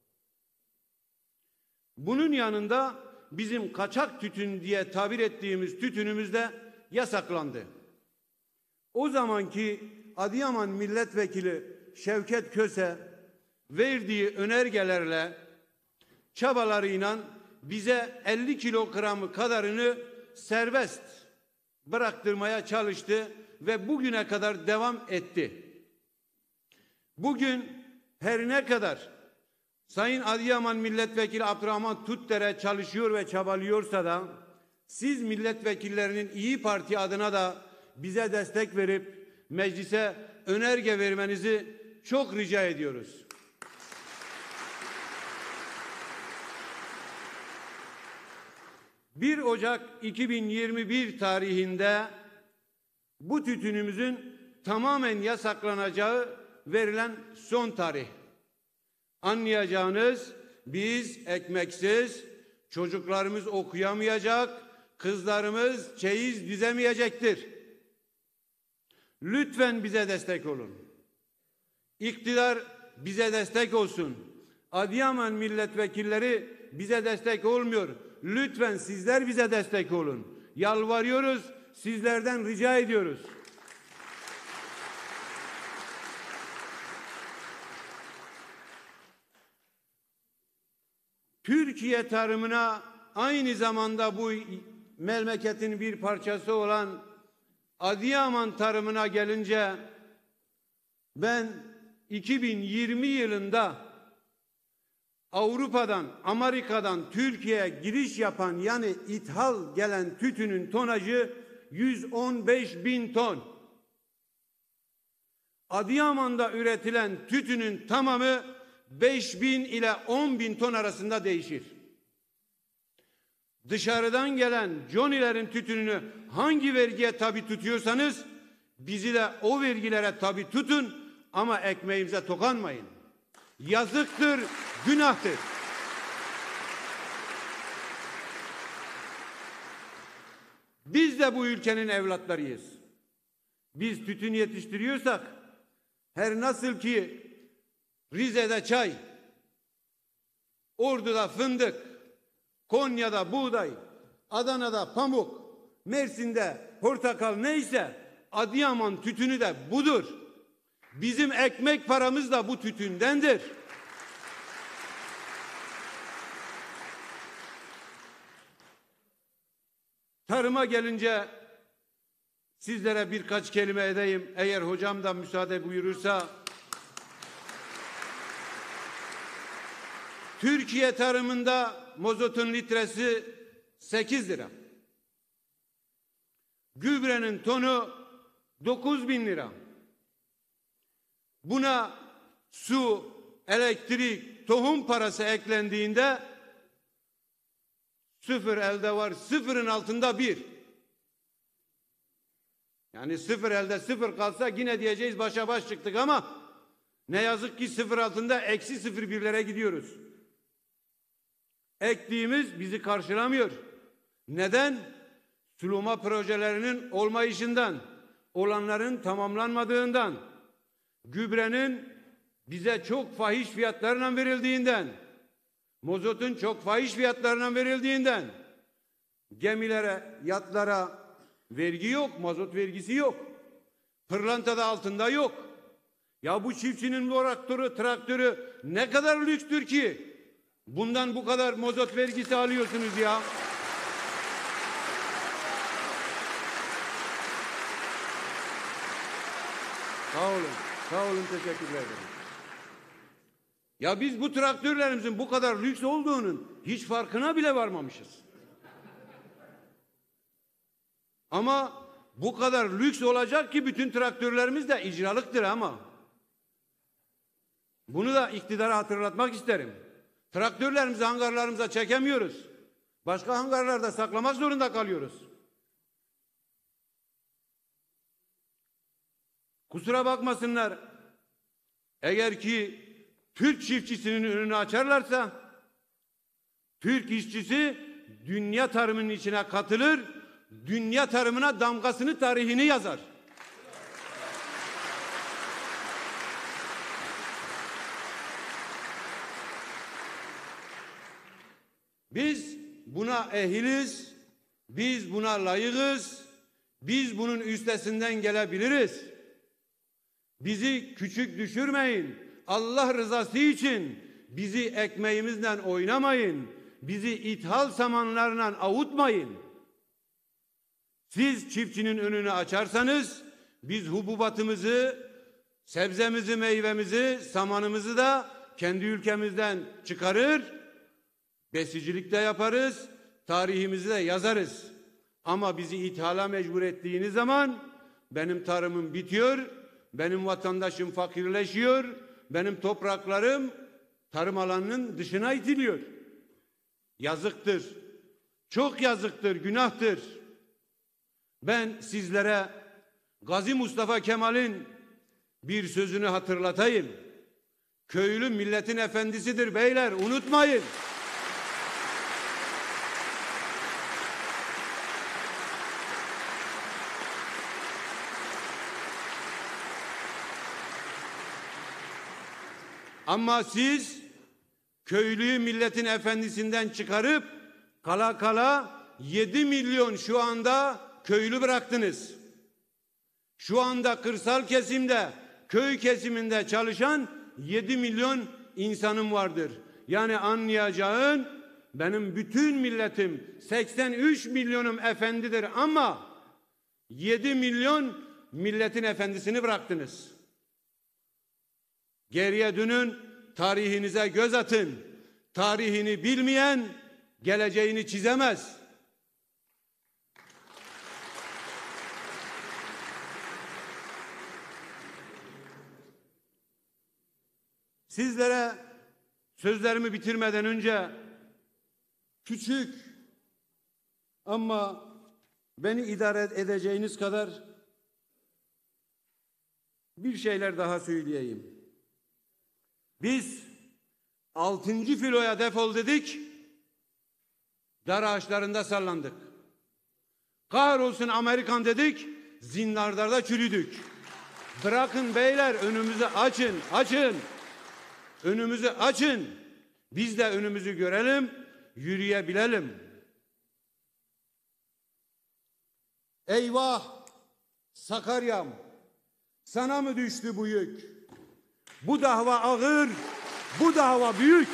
Bunun yanında bizim kaçak tütün diye tabir ettiğimiz tütünümüz de yasaklandı. O zamanki Adıyaman Milletvekili Şevket Köse verdiği önergelerle, çabalarıyla bize 50 kilogramı kadarını serbest bıraktırmaya çalıştı ve bugüne kadar devam etti. Bugün her ne kadar Sayın Adıyaman Milletvekili Abdurrahman Tutdere çalışıyor ve çabalıyorsa da siz milletvekillerinin İyi Parti adına da bize destek verip meclise önerge vermenizi çok rica ediyoruz. ...1 Ocak 2021 tarihinde bu tütünümüzün tamamen yasaklanacağı verilen son tarih. Anlayacağınız, biz ekmeksiz, çocuklarımız okuyamayacak, kızlarımız çeyiz dizemeyecektir. Lütfen bize destek olun. İktidar bize destek olsun. Adıyaman milletvekilleri bize destek olmuyor. Lütfen sizler bize destek olun. Yalvarıyoruz, sizlerden rica ediyoruz. Türkiye tarımına aynı zamanda bu memleketin bir parçası olan Adıyaman tarımına gelince ben 2020 yılında Avrupa'dan, Amerika'dan Türkiye'ye giriş yapan yani ithal gelen tütünün tonajı 115.000 ton. Adıyaman'da üretilen tütünün tamamı 5.000 ile 10.000 ton arasında değişir. Dışarıdan gelen Johnny'lerin tütününü hangi vergiye tabi tutuyorsanız bizi de o vergilere tabi tutun ama ekmeğimize dokunmayın. Yazıktır, günahtır. Biz de bu ülkenin evlatlarıyız. Biz tütün yetiştiriyorsak her nasıl ki Rize'de çay, Ordu'da fındık, Konya'da buğday, Adana'da pamuk, Mersin'de portakal neyse Adıyaman tütünü de budur. Bizim ekmek paramız da bu tütündendir. Tarıma gelince sizlere birkaç kelime edeyim. Eğer hocam da müsaade buyurursa. Türkiye tarımında mazotun litresi 8 lira. Gübrenin tonu 9.000 lira. Buna su, elektrik, tohum parası eklendiğinde sıfır elde var, sıfırın altında bir. Yani sıfır elde sıfır kalsa yine diyeceğiz başa baş çıktık ama ne yazık ki sıfır altında eksi 0,1'lere gidiyoruz. Ektiğimiz bizi karşılamıyor. Neden? Sulama projelerinin olmayışından, olanların tamamlanmadığından, gübrenin bize çok fahiş fiyatlarla verildiğinden, mazotun çok fahiş fiyatlarla verildiğinden, gemilere, yatlara vergi yok, mazot vergisi yok. Pırlantada altında yok. Ya bu çiftçinin traktörü ne kadar lükstür ki? Bundan bu kadar mazot vergisi alıyorsunuz ya. Sağ olun. Sağ olun, teşekkür ederim. Ya biz bu traktörlerimizin bu kadar lüks olduğunun hiç farkına bile varmamışız. Ama bu kadar lüks olacak ki bütün traktörlerimiz de icralıktır ama. Bunu da iktidara hatırlatmak isterim. Traktörlerimizi hangarlarımıza çekemiyoruz. Başka hangarlarda saklamak zorunda kalıyoruz. Kusura bakmasınlar. Eğer ki Türk çiftçisinin önünü açarlarsa Türk işçisi dünya tarımının içine katılır, dünya tarımına damgasını, tarihini yazar. Biz buna ehiliz, biz buna layığız, biz bunun üstesinden gelebiliriz. Bizi küçük düşürmeyin. Allah rızası için bizi ekmeğimizle oynamayın. Bizi ithal samanlarla avutmayın. Siz çiftçinin önünü açarsanız biz hububatımızı, sebzemizi, meyvemizi, samanımızı da kendi ülkemizden çıkarır, besicilikte yaparız, tarihimizi de yazarız. Ama bizi ithala mecbur ettiğiniz zaman benim tarımım bitiyor, benim vatandaşım fakirleşiyor, benim topraklarım tarım alanının dışına itiliyor. Yazıktır. Çok yazıktır, günahtır. Ben sizlere Gazi Mustafa Kemal'in bir sözünü hatırlatayım. Köylü milletin efendisidir beyler, unutmayın. Ama siz köylüyü milletin efendisinden çıkarıp kala kala 7 milyon şu anda köylü bıraktınız. Şu anda kırsal kesimde, köy kesiminde çalışan 7 milyon insanım vardır. Yani anlayacağın, benim bütün milletim 83 milyonum efendidir ama 7 milyon milletin efendisini bıraktınız. Geriye dönün, tarihinize göz atın. Tarihini bilmeyen geleceğini çizemez. Sizlere sözlerimi bitirmeden önce küçük ama beni idare edeceğiniz kadar bir şeyler daha söyleyeyim. Biz 6. filoya defol dedik, dar ağaçlarında sallandık. Kahrolsun Amerikan dedik, zindanlarda çürüdük. Bırakın beyler, önümüzü açın, açın. Önümüzü açın. Biz de önümüzü görelim, yürüyebilelim. Eyvah Sakarya'm, sana mı düştü bu yük? Bu dava ağır, bu dava büyük.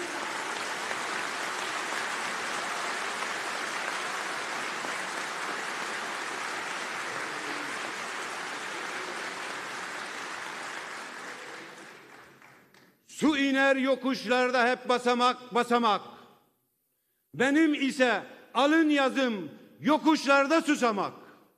Su iner yokuşlarda hep basamak basamak. Benim ise alın yazım yokuşlarda susamak.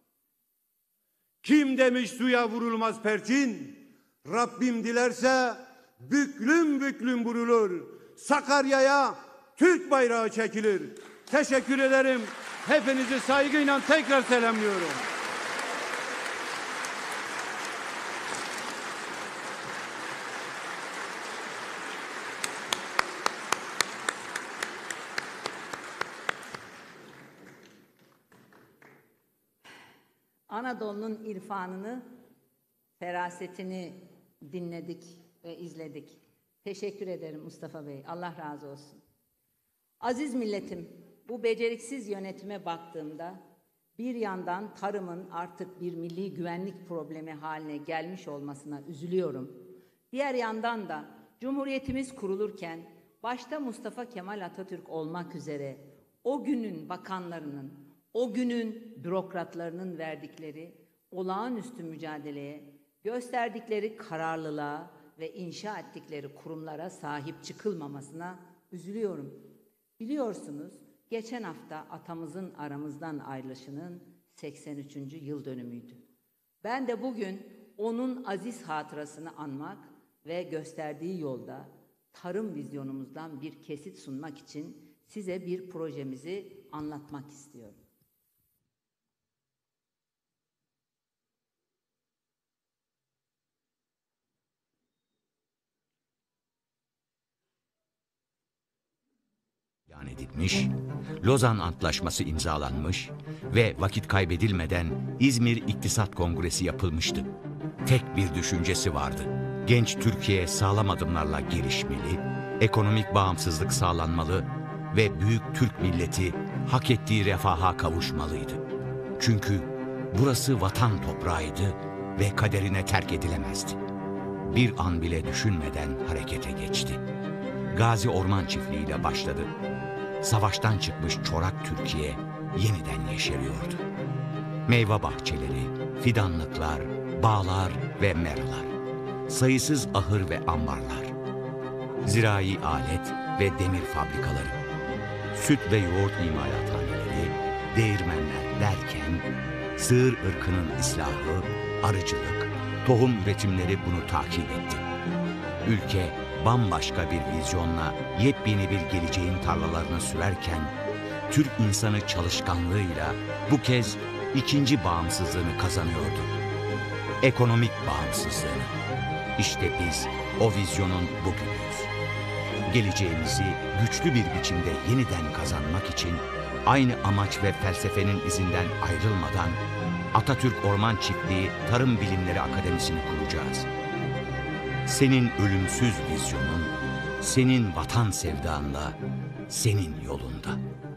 Kim demiş suya vurulmaz perçin? Rabbim dilerse büklüm büklüm vurulur. Sakarya'ya Türk bayrağı çekilir. Teşekkür ederim. Hepinizi saygıyla tekrar selamlıyorum. Anadolu'nun irfanını, ferasetini dinledik ve izledik. Teşekkür ederim Mustafa Bey. Allah razı olsun. Aziz milletim, bu beceriksiz yönetime baktığımda bir yandan tarımın artık bir milli güvenlik problemi haline gelmiş olmasına üzülüyorum. Diğer yandan da Cumhuriyetimiz kurulurken başta Mustafa Kemal Atatürk olmak üzere o günün bakanlarının, o günün bürokratlarının verdikleri olağanüstü mücadeleye, gösterdikleri kararlılığa ve inşa ettikleri kurumlara sahip çıkılmamasına üzülüyorum. Biliyorsunuz, geçen hafta atamızın aramızdan ayrılışının 83. yıl dönümüydü. Ben de bugün onun aziz hatırasını anmak ve gösterdiği yolda tarım vizyonumuzdan bir kesit sunmak için size bir projemizi anlatmak istiyorum. edilmiş, Lozan Antlaşması imzalanmış ve vakit kaybedilmeden İzmir İktisat Kongresi yapılmıştı. Tek bir düşüncesi vardı. Genç Türkiye sağlam adımlarla gelişmeli, ekonomik bağımsızlık sağlanmalı ve büyük Türk milleti hak ettiği refaha kavuşmalıydı. Çünkü burası vatan toprağıydı ve kaderine terk edilemezdi. Bir an bile düşünmeden harekete geçti. Gazi Orman Çiftliği ile başladı. Savaştan çıkmış çorak Türkiye yeniden yeşeriyordu. Meyve bahçeleri, fidanlıklar, bağlar ve meralar, sayısız ahır ve ambarlar, zirai alet ve demir fabrikaları, süt ve yoğurt imalathaneleri, değirmenler derken sığır ırkının islahı, arıcılık, tohum üretimleri bunu takip etti. Ülke bambaşka bir vizyonla yepyeni bir geleceğin tarlalarını sürerken, Türk insanı çalışkanlığıyla bu kez ikinci bağımsızlığını kazanıyordu. ekonomik bağımsızlığını. İşte biz o vizyonun bugünüyüz. Geleceğimizi güçlü bir biçimde yeniden kazanmak için aynı amaç ve felsefenin izinden ayrılmadan Atatürk Orman Çiftliği Tarım Bilimleri Akademisi'ni kuracağız. Senin ölümsüz vizyonun, senin vatan sevdanla, senin yolunda.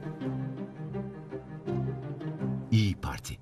İYİ Parti.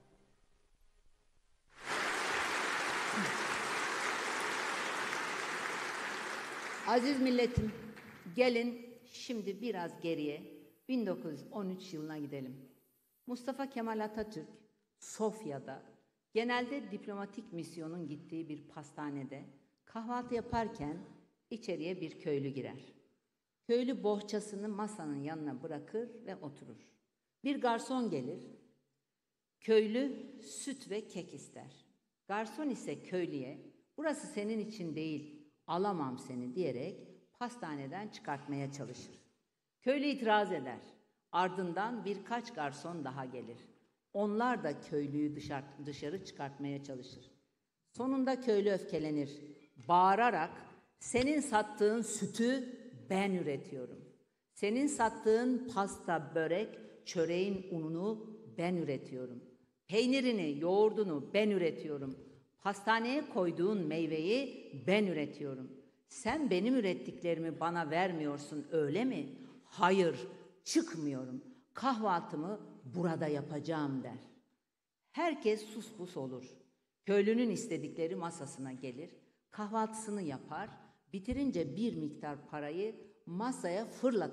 Aziz milletim, gelin şimdi biraz geriye 1913 yılına gidelim. Mustafa Kemal Atatürk Sofya'da genelde diplomatik misyonun gittiği bir pastanede kahvaltı yaparken içeriye bir köylü girer. Köylü bohçasını masanın yanına bırakır ve oturur. Bir garson gelir. Köylü süt ve kek ister. Garson ise köylüye "Burası senin için değil, alamam seni" diyerek pastaneden çıkartmaya çalışır. Köylü itiraz eder. Ardından birkaç garson daha gelir. Onlar da köylüyü dışarı çıkartmaya çalışır. Sonunda köylü öfkelenir. Bağırarak "Senin sattığın sütü ben üretiyorum. Senin sattığın pasta, börek, çöreğin ununu ben üretiyorum. Peynirini, yoğurdunu ben üretiyorum. Pastaneye koyduğun meyveyi ben üretiyorum. Sen benim ürettiklerimi bana vermiyorsun, öyle mi? Hayır, çıkmıyorum. Kahvaltımı burada yapacağım" der. Herkes suspus olur. Köylünün istedikleri masasına gelir, kahvaltısını yapar, bitirince bir miktar parayı masaya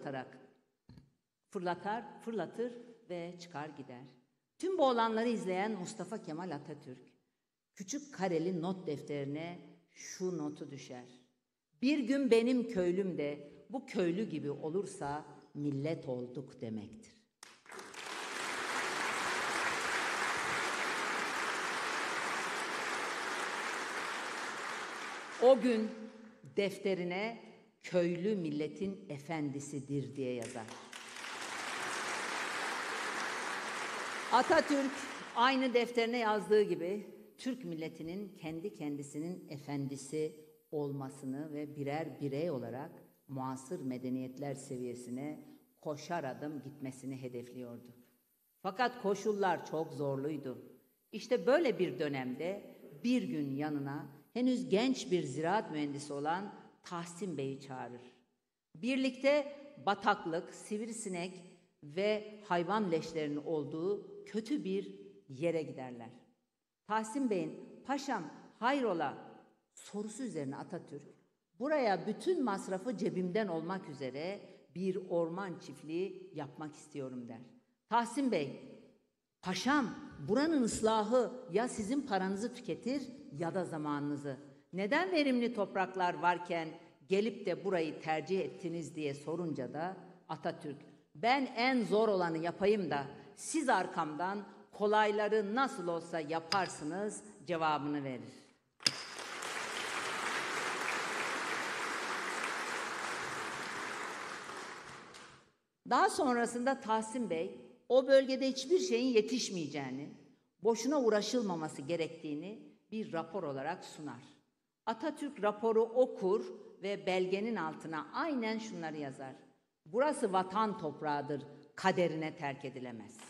fırlatır ve çıkar gider. Tüm bu olanları izleyen Mustafa Kemal Atatürk, küçük kareli not defterine şu notu düşer: "Bir gün benim köylüm de bu köylü gibi olursa millet olduk demektir." O gün defterine "Köylü milletin efendisidir" diye yazar. Atatürk aynı defterine yazdığı gibi Türk milletinin kendi kendisinin efendisi olmasını ve birer birey olarak muasır medeniyetler seviyesine koşar adım gitmesini hedefliyordu. Fakat koşullar çok zorluydu. İşte böyle bir dönemde bir gün yanına henüz genç bir ziraat mühendisi olan Tahsin Bey'i çağırır. Birlikte bataklık, sivrisinek ve hayvan leşlerinin olduğu kötü bir yere giderler. Tahsin Bey'in "Paşam hayrola?" sorusu üzerine Atatürk, "Buraya bütün masrafı cebimden olmak üzere bir orman çiftliği yapmak istiyorum" der. Tahsin Bey, "Paşam, buranın ıslahı ya sizin paranızı tüketir ya da zamanınızı. Neden verimli topraklar varken gelip de burayı tercih ettiniz?" diye sorunca da Atatürk, "Ben en zor olanı yapayım da siz arkamdan kolayları nasıl olsa yaparsınız" cevabını verir. Daha sonrasında Tahsin Bey o bölgede hiçbir şeyin yetişmeyeceğini, boşuna uğraşılmaması gerektiğini bir rapor olarak sunar. Atatürk raporu okur ve belgenin altına aynen şunları yazar: "Burası vatan toprağıdır, kaderine terk edilemez."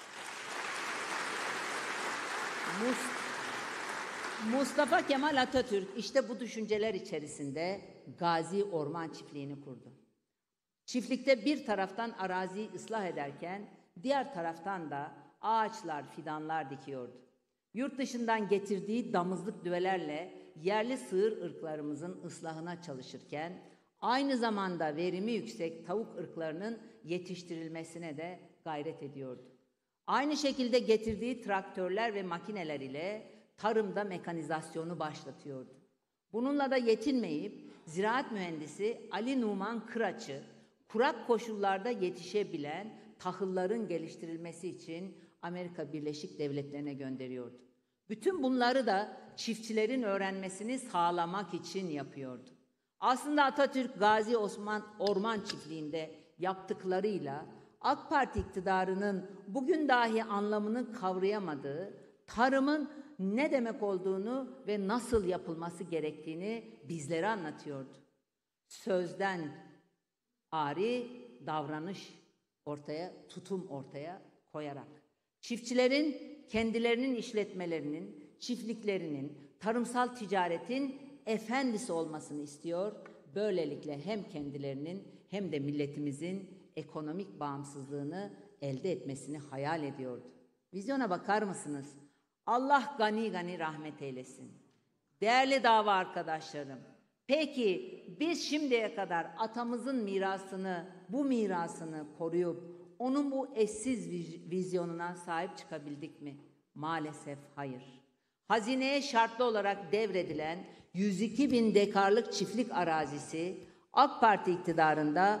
Mustafa Kemal Atatürk işte bu düşünceler içerisinde Gazi Orman Çiftliği'ni kurdu. Çiftlikte bir taraftan araziyi ıslah ederken diğer taraftan da ağaçlar, fidanlar dikiyordu. Yurt dışından getirdiği damızlık düvelerle yerli sığır ırklarımızın ıslahına çalışırken aynı zamanda verimi yüksek tavuk ırklarının yetiştirilmesine de gayret ediyordu. Aynı şekilde getirdiği traktörler ve makineler ile tarımda mekanizasyonu başlatıyordu. Bununla da yetinmeyip ziraat mühendisi Ali Numan Kıraç'ı kurak koşullarda yetişebilen tahılların geliştirilmesi için Amerika Birleşik Devletleri'ne gönderiyordu. Bütün bunları da çiftçilerin öğrenmesini sağlamak için yapıyordu. Aslında Atatürk Gazi Orman Çiftliği'nde yaptıklarıyla AK Parti iktidarının bugün dahi anlamını kavrayamadığı tarımın ne demek olduğunu ve nasıl yapılması gerektiğini bizlere anlatıyordu. Sözden ari davranış ortaya, tutum ortaya koyarak. Çiftçilerin kendilerinin işletmelerinin, çiftliklerinin, tarımsal ticaretin efendisi olmasını istiyor. Böylelikle hem kendilerinin hem de milletimizin ekonomik bağımsızlığını elde etmesini hayal ediyordu. Vizyona bakar mısınız? Allah gani gani rahmet eylesin. Değerli dava arkadaşlarım, peki biz şimdiye kadar atamızın mirasını, bu mirasını koruyup onun bu eşsiz vizyonuna sahip çıkabildik mi? Maalesef hayır. Hazineye şartlı olarak devredilen 102.000 dekarlık çiftlik arazisi AK Parti iktidarında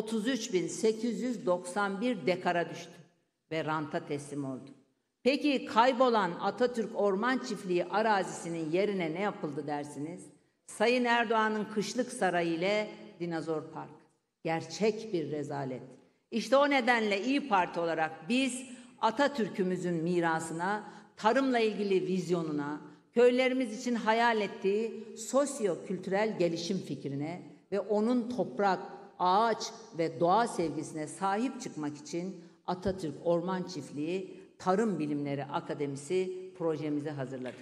33.891 dekara düştü ve ranta teslim oldu. Peki kaybolan Atatürk Orman Çiftliği arazisinin yerine ne yapıldı dersiniz? Sayın Erdoğan'ın Kışlık Sarayı ile Dinozor Park. Gerçek bir rezalet. İşte o nedenle İYİ Parti olarak biz Atatürk'ümüzün mirasına, tarımla ilgili vizyonuna, köylerimiz için hayal ettiği sosyo-kültürel gelişim fikrine ve onun toprak, ağaç ve doğa sevgisine sahip çıkmak için Atatürk Orman Çiftliği Tarım Bilimleri Akademisi projemizi hazırladık.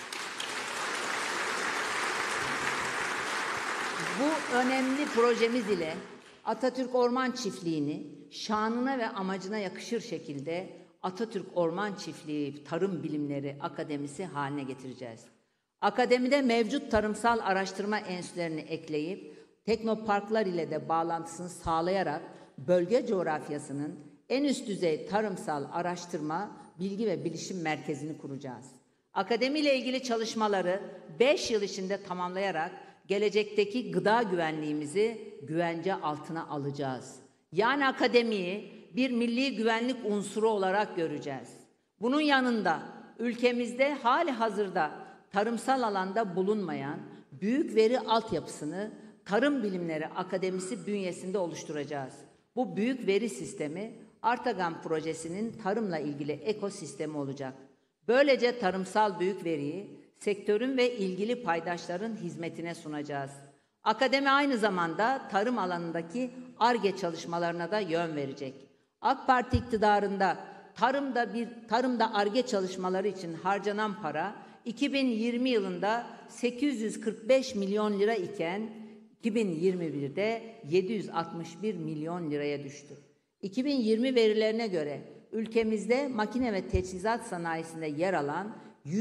Bu önemli projemiz ile Atatürk Orman Çiftliği'ni şanına ve amacına yakışır şekilde Atatürk Orman Çiftliği Tarım Bilimleri Akademisi haline getireceğiz. Akademide mevcut tarımsal araştırma enstitülerini ekleyip teknoparklar ile de bağlantısını sağlayarak bölge coğrafyasının en üst düzey tarımsal araştırma, bilgi ve bilişim merkezini kuracağız. Akademiyle ilgili çalışmaları 5 yıl içinde tamamlayarak gelecekteki gıda güvenliğimizi güvence altına alacağız. Yani akademiyi bir milli güvenlik unsuru olarak göreceğiz. Bunun yanında ülkemizde hali hazırda tarımsal alanda bulunmayan büyük veri altyapısını Tarım Bilimleri Akademisi bünyesinde oluşturacağız. Bu büyük veri sistemi Artagan projesinin tarımla ilgili ekosistemi olacak. Böylece tarımsal büyük veriyi sektörün ve ilgili paydaşların hizmetine sunacağız. Akademi aynı zamanda tarım alanındaki Ar-Ge çalışmalarına da yön verecek. AK Parti iktidarında tarımda Ar-Ge çalışmaları için harcanan para 2020 yılında 845 milyon lira iken 2021'de 761 milyon liraya düştü. 2020 verilerine göre ülkemizde makine ve teçhizat sanayisinde yer alan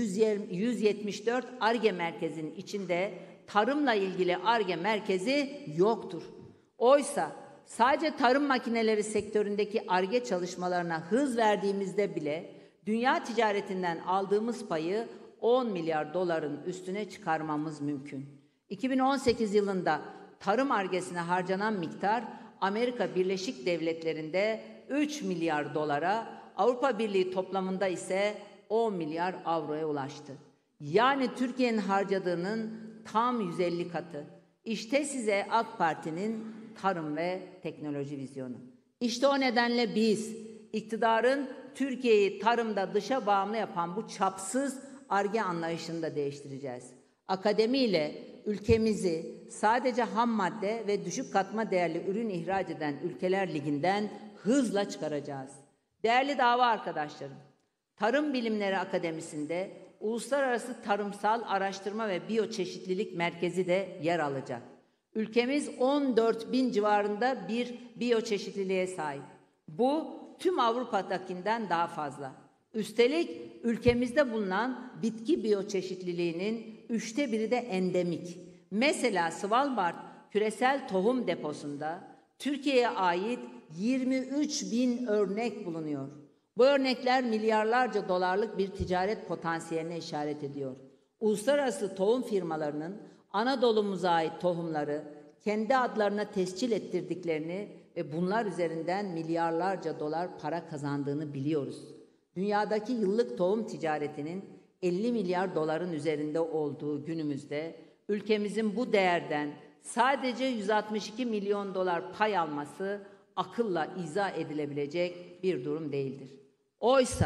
174 Ar-Ge merkezinin içinde tarımla ilgili Ar-Ge merkezi yoktur. Oysa sadece tarım makineleri sektöründeki Ar-Ge çalışmalarına hız verdiğimizde bile dünya ticaretinden aldığımız payı 10 milyar doların üstüne çıkarmamız mümkün. 2018 yılında tarım Ar-Ge'sine harcanan miktar Amerika Birleşik Devletleri'nde 3 milyar dolara, Avrupa Birliği toplamında ise 10 milyar avroya ulaştı. Yani Türkiye'nin harcadığının tam 150 katı. İşte size AK Parti'nin tarım ve teknoloji vizyonu. İşte o nedenle biz iktidarın Türkiye'yi tarımda dışa bağımlı yapan bu çapsız Ar-Ge anlayışını da değiştireceğiz. Akademiyle ülkemizi sadece ham madde ve düşük katma değerli ürün ihraç eden ülkeler liginden hızla çıkaracağız. Değerli dava arkadaşlarım, Tarım Bilimleri Akademisi'nde Uluslararası Tarımsal Araştırma ve Biyoçeşitlilik Merkezi de yer alacak. Ülkemiz 14.000 civarında bir biyoçeşitliliğe sahip. Bu tüm Avrupa'dakinden daha fazla. Üstelik ülkemizde bulunan bitki biyoçeşitliliğinin 1/3'ü de endemik. Mesela Svalbard Küresel Tohum Deposu'nda Türkiye'ye ait 23.000 örnek bulunuyor. Bu örnekler milyarlarca dolarlık bir ticaret potansiyeline işaret ediyor. Uluslararası tohum firmalarının Anadolu'muza ait tohumları kendi adlarına tescil ettirdiklerini ve bunlar üzerinden milyarlarca dolar para kazandığını biliyoruz. Dünyadaki yıllık tohum ticaretinin 50 milyar doların üzerinde olduğu günümüzde ülkemizin bu değerden sadece 162 milyon dolar pay alması akılla izah edilebilecek bir durum değildir. Oysa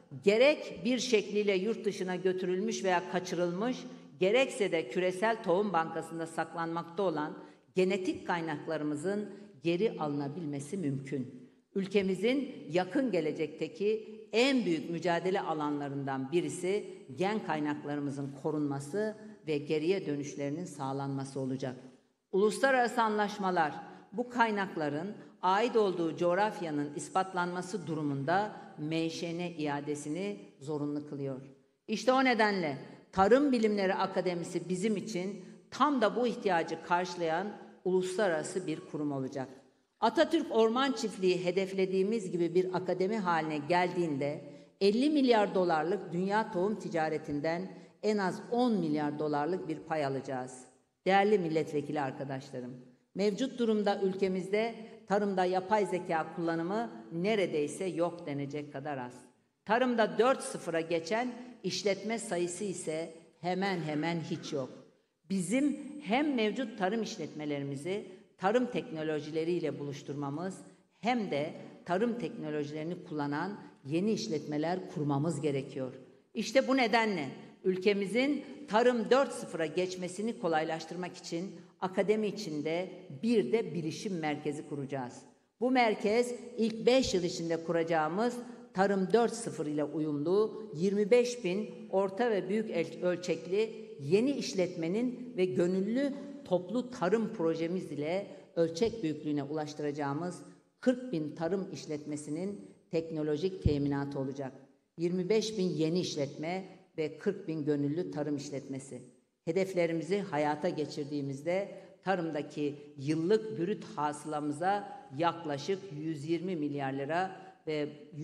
gerek bir şekliyle yurt dışına götürülmüş veya kaçırılmış, gerekse de küresel tohum bankasında saklanmakta olan genetik kaynaklarımızın geri alınabilmesi mümkün. Ülkemizin yakın gelecekteki en büyük mücadele alanlarından birisi gen kaynaklarımızın korunması ve geriye dönüşlerinin sağlanması olacak. Uluslararası anlaşmalar bu kaynakların ait olduğu coğrafyanın ispatlanması durumunda menşeine iadesini zorunlu kılıyor. İşte o nedenle Tarım Bilimleri Akademisi bizim için tam da bu ihtiyacı karşılayan uluslararası bir kurum olacak. Atatürk Orman Çiftliği hedeflediğimiz gibi bir akademi haline geldiğinde 50 milyar dolarlık dünya tohum ticaretinden en az 10 milyar dolarlık bir pay alacağız. Değerli milletvekili arkadaşlarım, mevcut durumda ülkemizde tarımda yapay zeka kullanımı neredeyse yok denecek kadar az. Tarımda 4.0'a geçen işletme sayısı ise hemen hemen hiç yok. Bizim hem mevcut tarım işletmelerimizi tarım teknolojileriyle buluşturmamız hem de tarım teknolojilerini kullanan yeni işletmeler kurmamız gerekiyor. İşte bu nedenle ülkemizin Tarım 4.0'a geçmesini kolaylaştırmak için akademi içinde bir de bilişim merkezi kuracağız. Bu merkez ilk 5 yıl içinde kuracağımız Tarım 4.0 ile uyumlu 25.000 orta ve büyük ölçekli yeni işletmenin ve gönüllü toplu tarım projemiz ile ölçek büyüklüğüne ulaştıracağımız 40.000 tarım işletmesinin teknolojik teminatı olacak. 25.000 yeni işletme ve 40.000 gönüllü tarım işletmesi. Hedeflerimizi hayata geçirdiğimizde tarımdaki yıllık brüt hasılamıza yaklaşık 120 milyar lira ve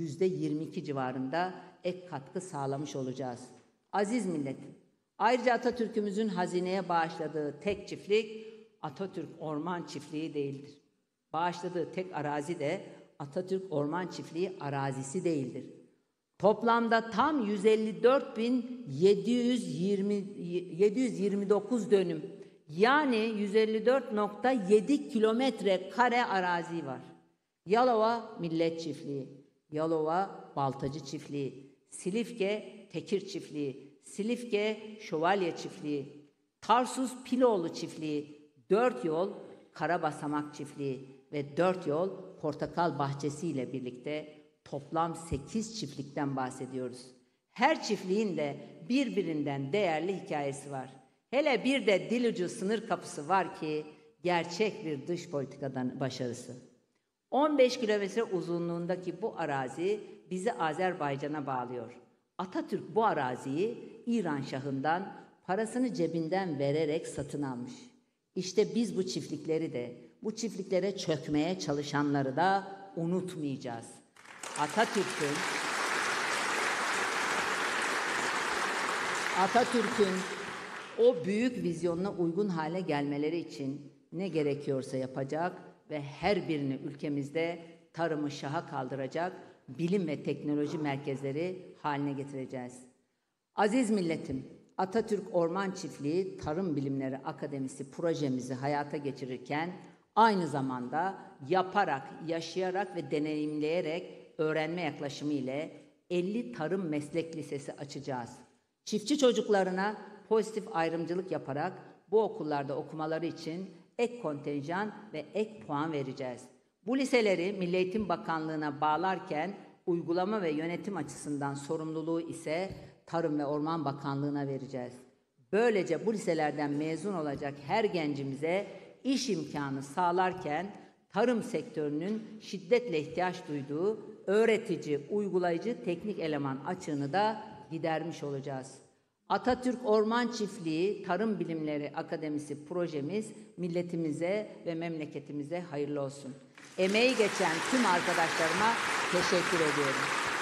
%22 civarında ek katkı sağlamış olacağız. Aziz milletim, ayrıca Atatürk'ümüzün hazineye bağışladığı tek çiftlik Atatürk Orman Çiftliği değildir. Bağışladığı tek arazi de Atatürk Orman Çiftliği arazisi değildir. Toplamda tam 154.729 dönüm, yani 154.7 kilometre kare arazi var. Yalova Millet Çiftliği, Yalova Baltacı Çiftliği, Silifke Tekir Çiftliği, Silifke Şövalye Çiftliği, Tarsus Piloğlu Çiftliği, 4 yol Karabasamak Çiftliği ve 4 yol Portakal Bahçesi ile birlikte toplam 8 çiftlikten bahsediyoruz. Her çiftliğin de birbirinden değerli hikayesi var. Hele bir de dil ucu sınır kapısı var ki gerçek bir dış politikadan başarısı. 15 kilometre uzunluğundaki bu arazi bizi Azerbaycan'a bağlıyor. Atatürk bu araziyi İran Şahı'ndan parasını cebinden vererek satın almış. İşte biz bu çiftlikleri de, bu çiftliklere çökmeye çalışanları da unutmayacağız. Atatürk'ün o büyük vizyonuna uygun hale gelmeleri için ne gerekiyorsa yapacak ve her birini ülkemizde tarımı şaha kaldıracak bilim ve teknoloji merkezleri haline getireceğiz. Aziz milletim, Atatürk Orman Çiftliği Tarım Bilimleri Akademisi projemizi hayata geçirirken aynı zamanda yaparak, yaşayarak ve deneyimleyerek öğrenme yaklaşımı ile 50 tarım meslek lisesi açacağız. Çiftçi çocuklarına pozitif ayrımcılık yaparak bu okullarda okumaları için ek kontenjan ve ek puan vereceğiz. Bu liseleri Milli Eğitim Bakanlığı'na bağlarken uygulama ve yönetim açısından sorumluluğu ise Tarım ve Orman Bakanlığı'na vereceğiz. Böylece bu liselerden mezun olacak her gencimize iş imkanı sağlarken tarım sektörünün şiddetle ihtiyaç duyduğu öğretici, uygulayıcı teknik eleman açığını da gidermiş olacağız. Atatürk Orman Çiftliği Tarım Bilimleri Akademisi projemiz milletimize ve memleketimize hayırlı olsun. Emeği geçen tüm arkadaşlarıma teşekkür ediyorum.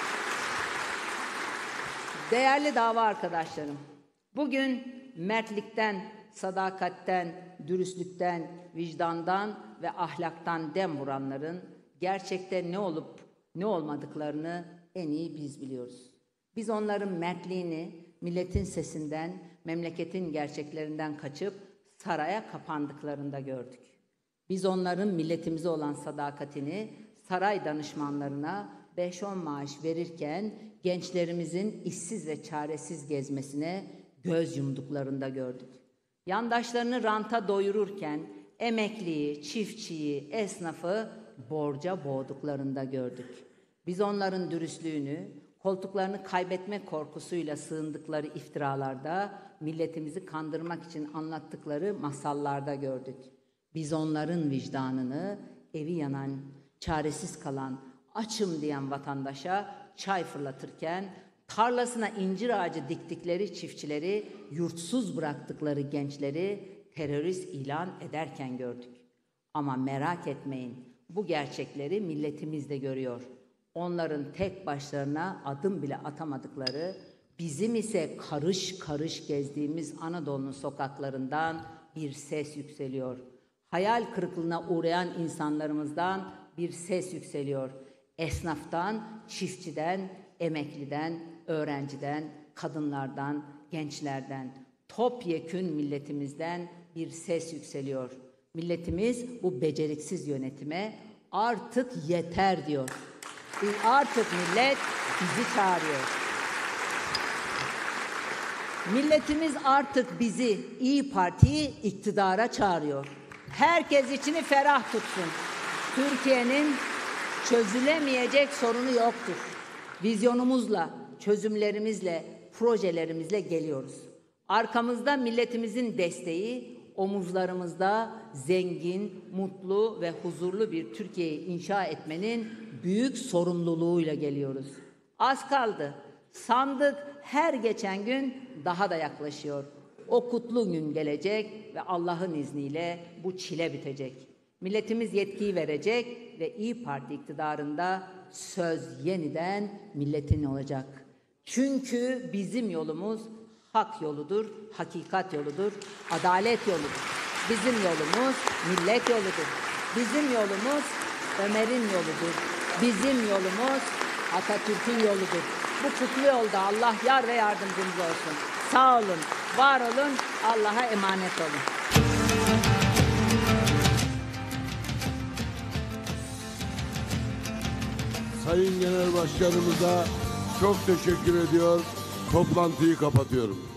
Değerli dava arkadaşlarım, bugün mertlikten, sadakatten, dürüstlükten, vicdandan ve ahlaktan dem vuranların gerçekte ne olup ne olmadıklarını en iyi biz biliyoruz. Biz onların mertliğini milletin sesinden, memleketin gerçeklerinden kaçıp saraya kapandıklarında gördük. Biz onların milletimize olan sadakatini saray danışmanlarına 5-10 maaş verirken gençlerimizin işsiz ve çaresiz gezmesine göz yumduklarında gördük. Yandaşlarını ranta doyururken emekliyi, çiftçiyi, esnafı borca boğduklarında gördük. Biz onların dürüstlüğünü, koltuklarını kaybetme korkusuyla sığındıkları iftiralarda, milletimizi kandırmak için anlattıkları masallarda gördük. Biz onların vicdanını, evi yanan, çaresiz kalan, açım diyen vatandaşa çay fırlatırken, tarlasına incir ağacı diktikleri çiftçileri, yurtsuz bıraktıkları gençleri terörist ilan ederken gördük. Ama merak etmeyin, bu gerçekleri milletimiz de görüyor. Onların tek başlarına adım bile atamadıkları, bizim ise karış karış gezdiğimiz Anadolu'nun sokaklarından bir ses yükseliyor. Hayal kırıklığına uğrayan insanlarımızdan bir ses yükseliyor. Esnaftan, çiftçiden, emekliden, öğrenciden, kadınlardan, gençlerden, topyekün milletimizden bir ses yükseliyor. Milletimiz bu beceriksiz yönetime artık yeter diyor. Artık millet bizi çağırıyor. Milletimiz artık bizi, İYİ Parti'yi iktidara çağırıyor. Herkes içini ferah tutsun. Türkiye'nin çözülemeyecek sorunu yoktur. Vizyonumuzla, çözümlerimizle, projelerimizle geliyoruz. Arkamızda milletimizin desteği, omuzlarımızda zengin, mutlu ve huzurlu bir Türkiye'yi inşa etmenin büyük sorumluluğuyla geliyoruz. Az kaldı. Sandık her geçen gün daha da yaklaşıyor. O kutlu gün gelecek ve Allah'ın izniyle bu çile bitecek. Milletimiz yetkiyi verecek ve İYİ Parti iktidarında söz yeniden milletin olacak. Çünkü bizim yolumuz hak yoludur, hakikat yoludur, adalet yoludur. Bizim yolumuz millet yoludur. Bizim yolumuz Ömer'in yoludur. Bizim yolumuz Atatürk'ün yoludur. Bu kutlu yolda Allah yar ve yardımcımız olsun. Sağ olun, var olun, Allah'a emanet olun. Sayın Genel Başkanımıza çok teşekkür ediyor. Toplantıyı kapatıyorum.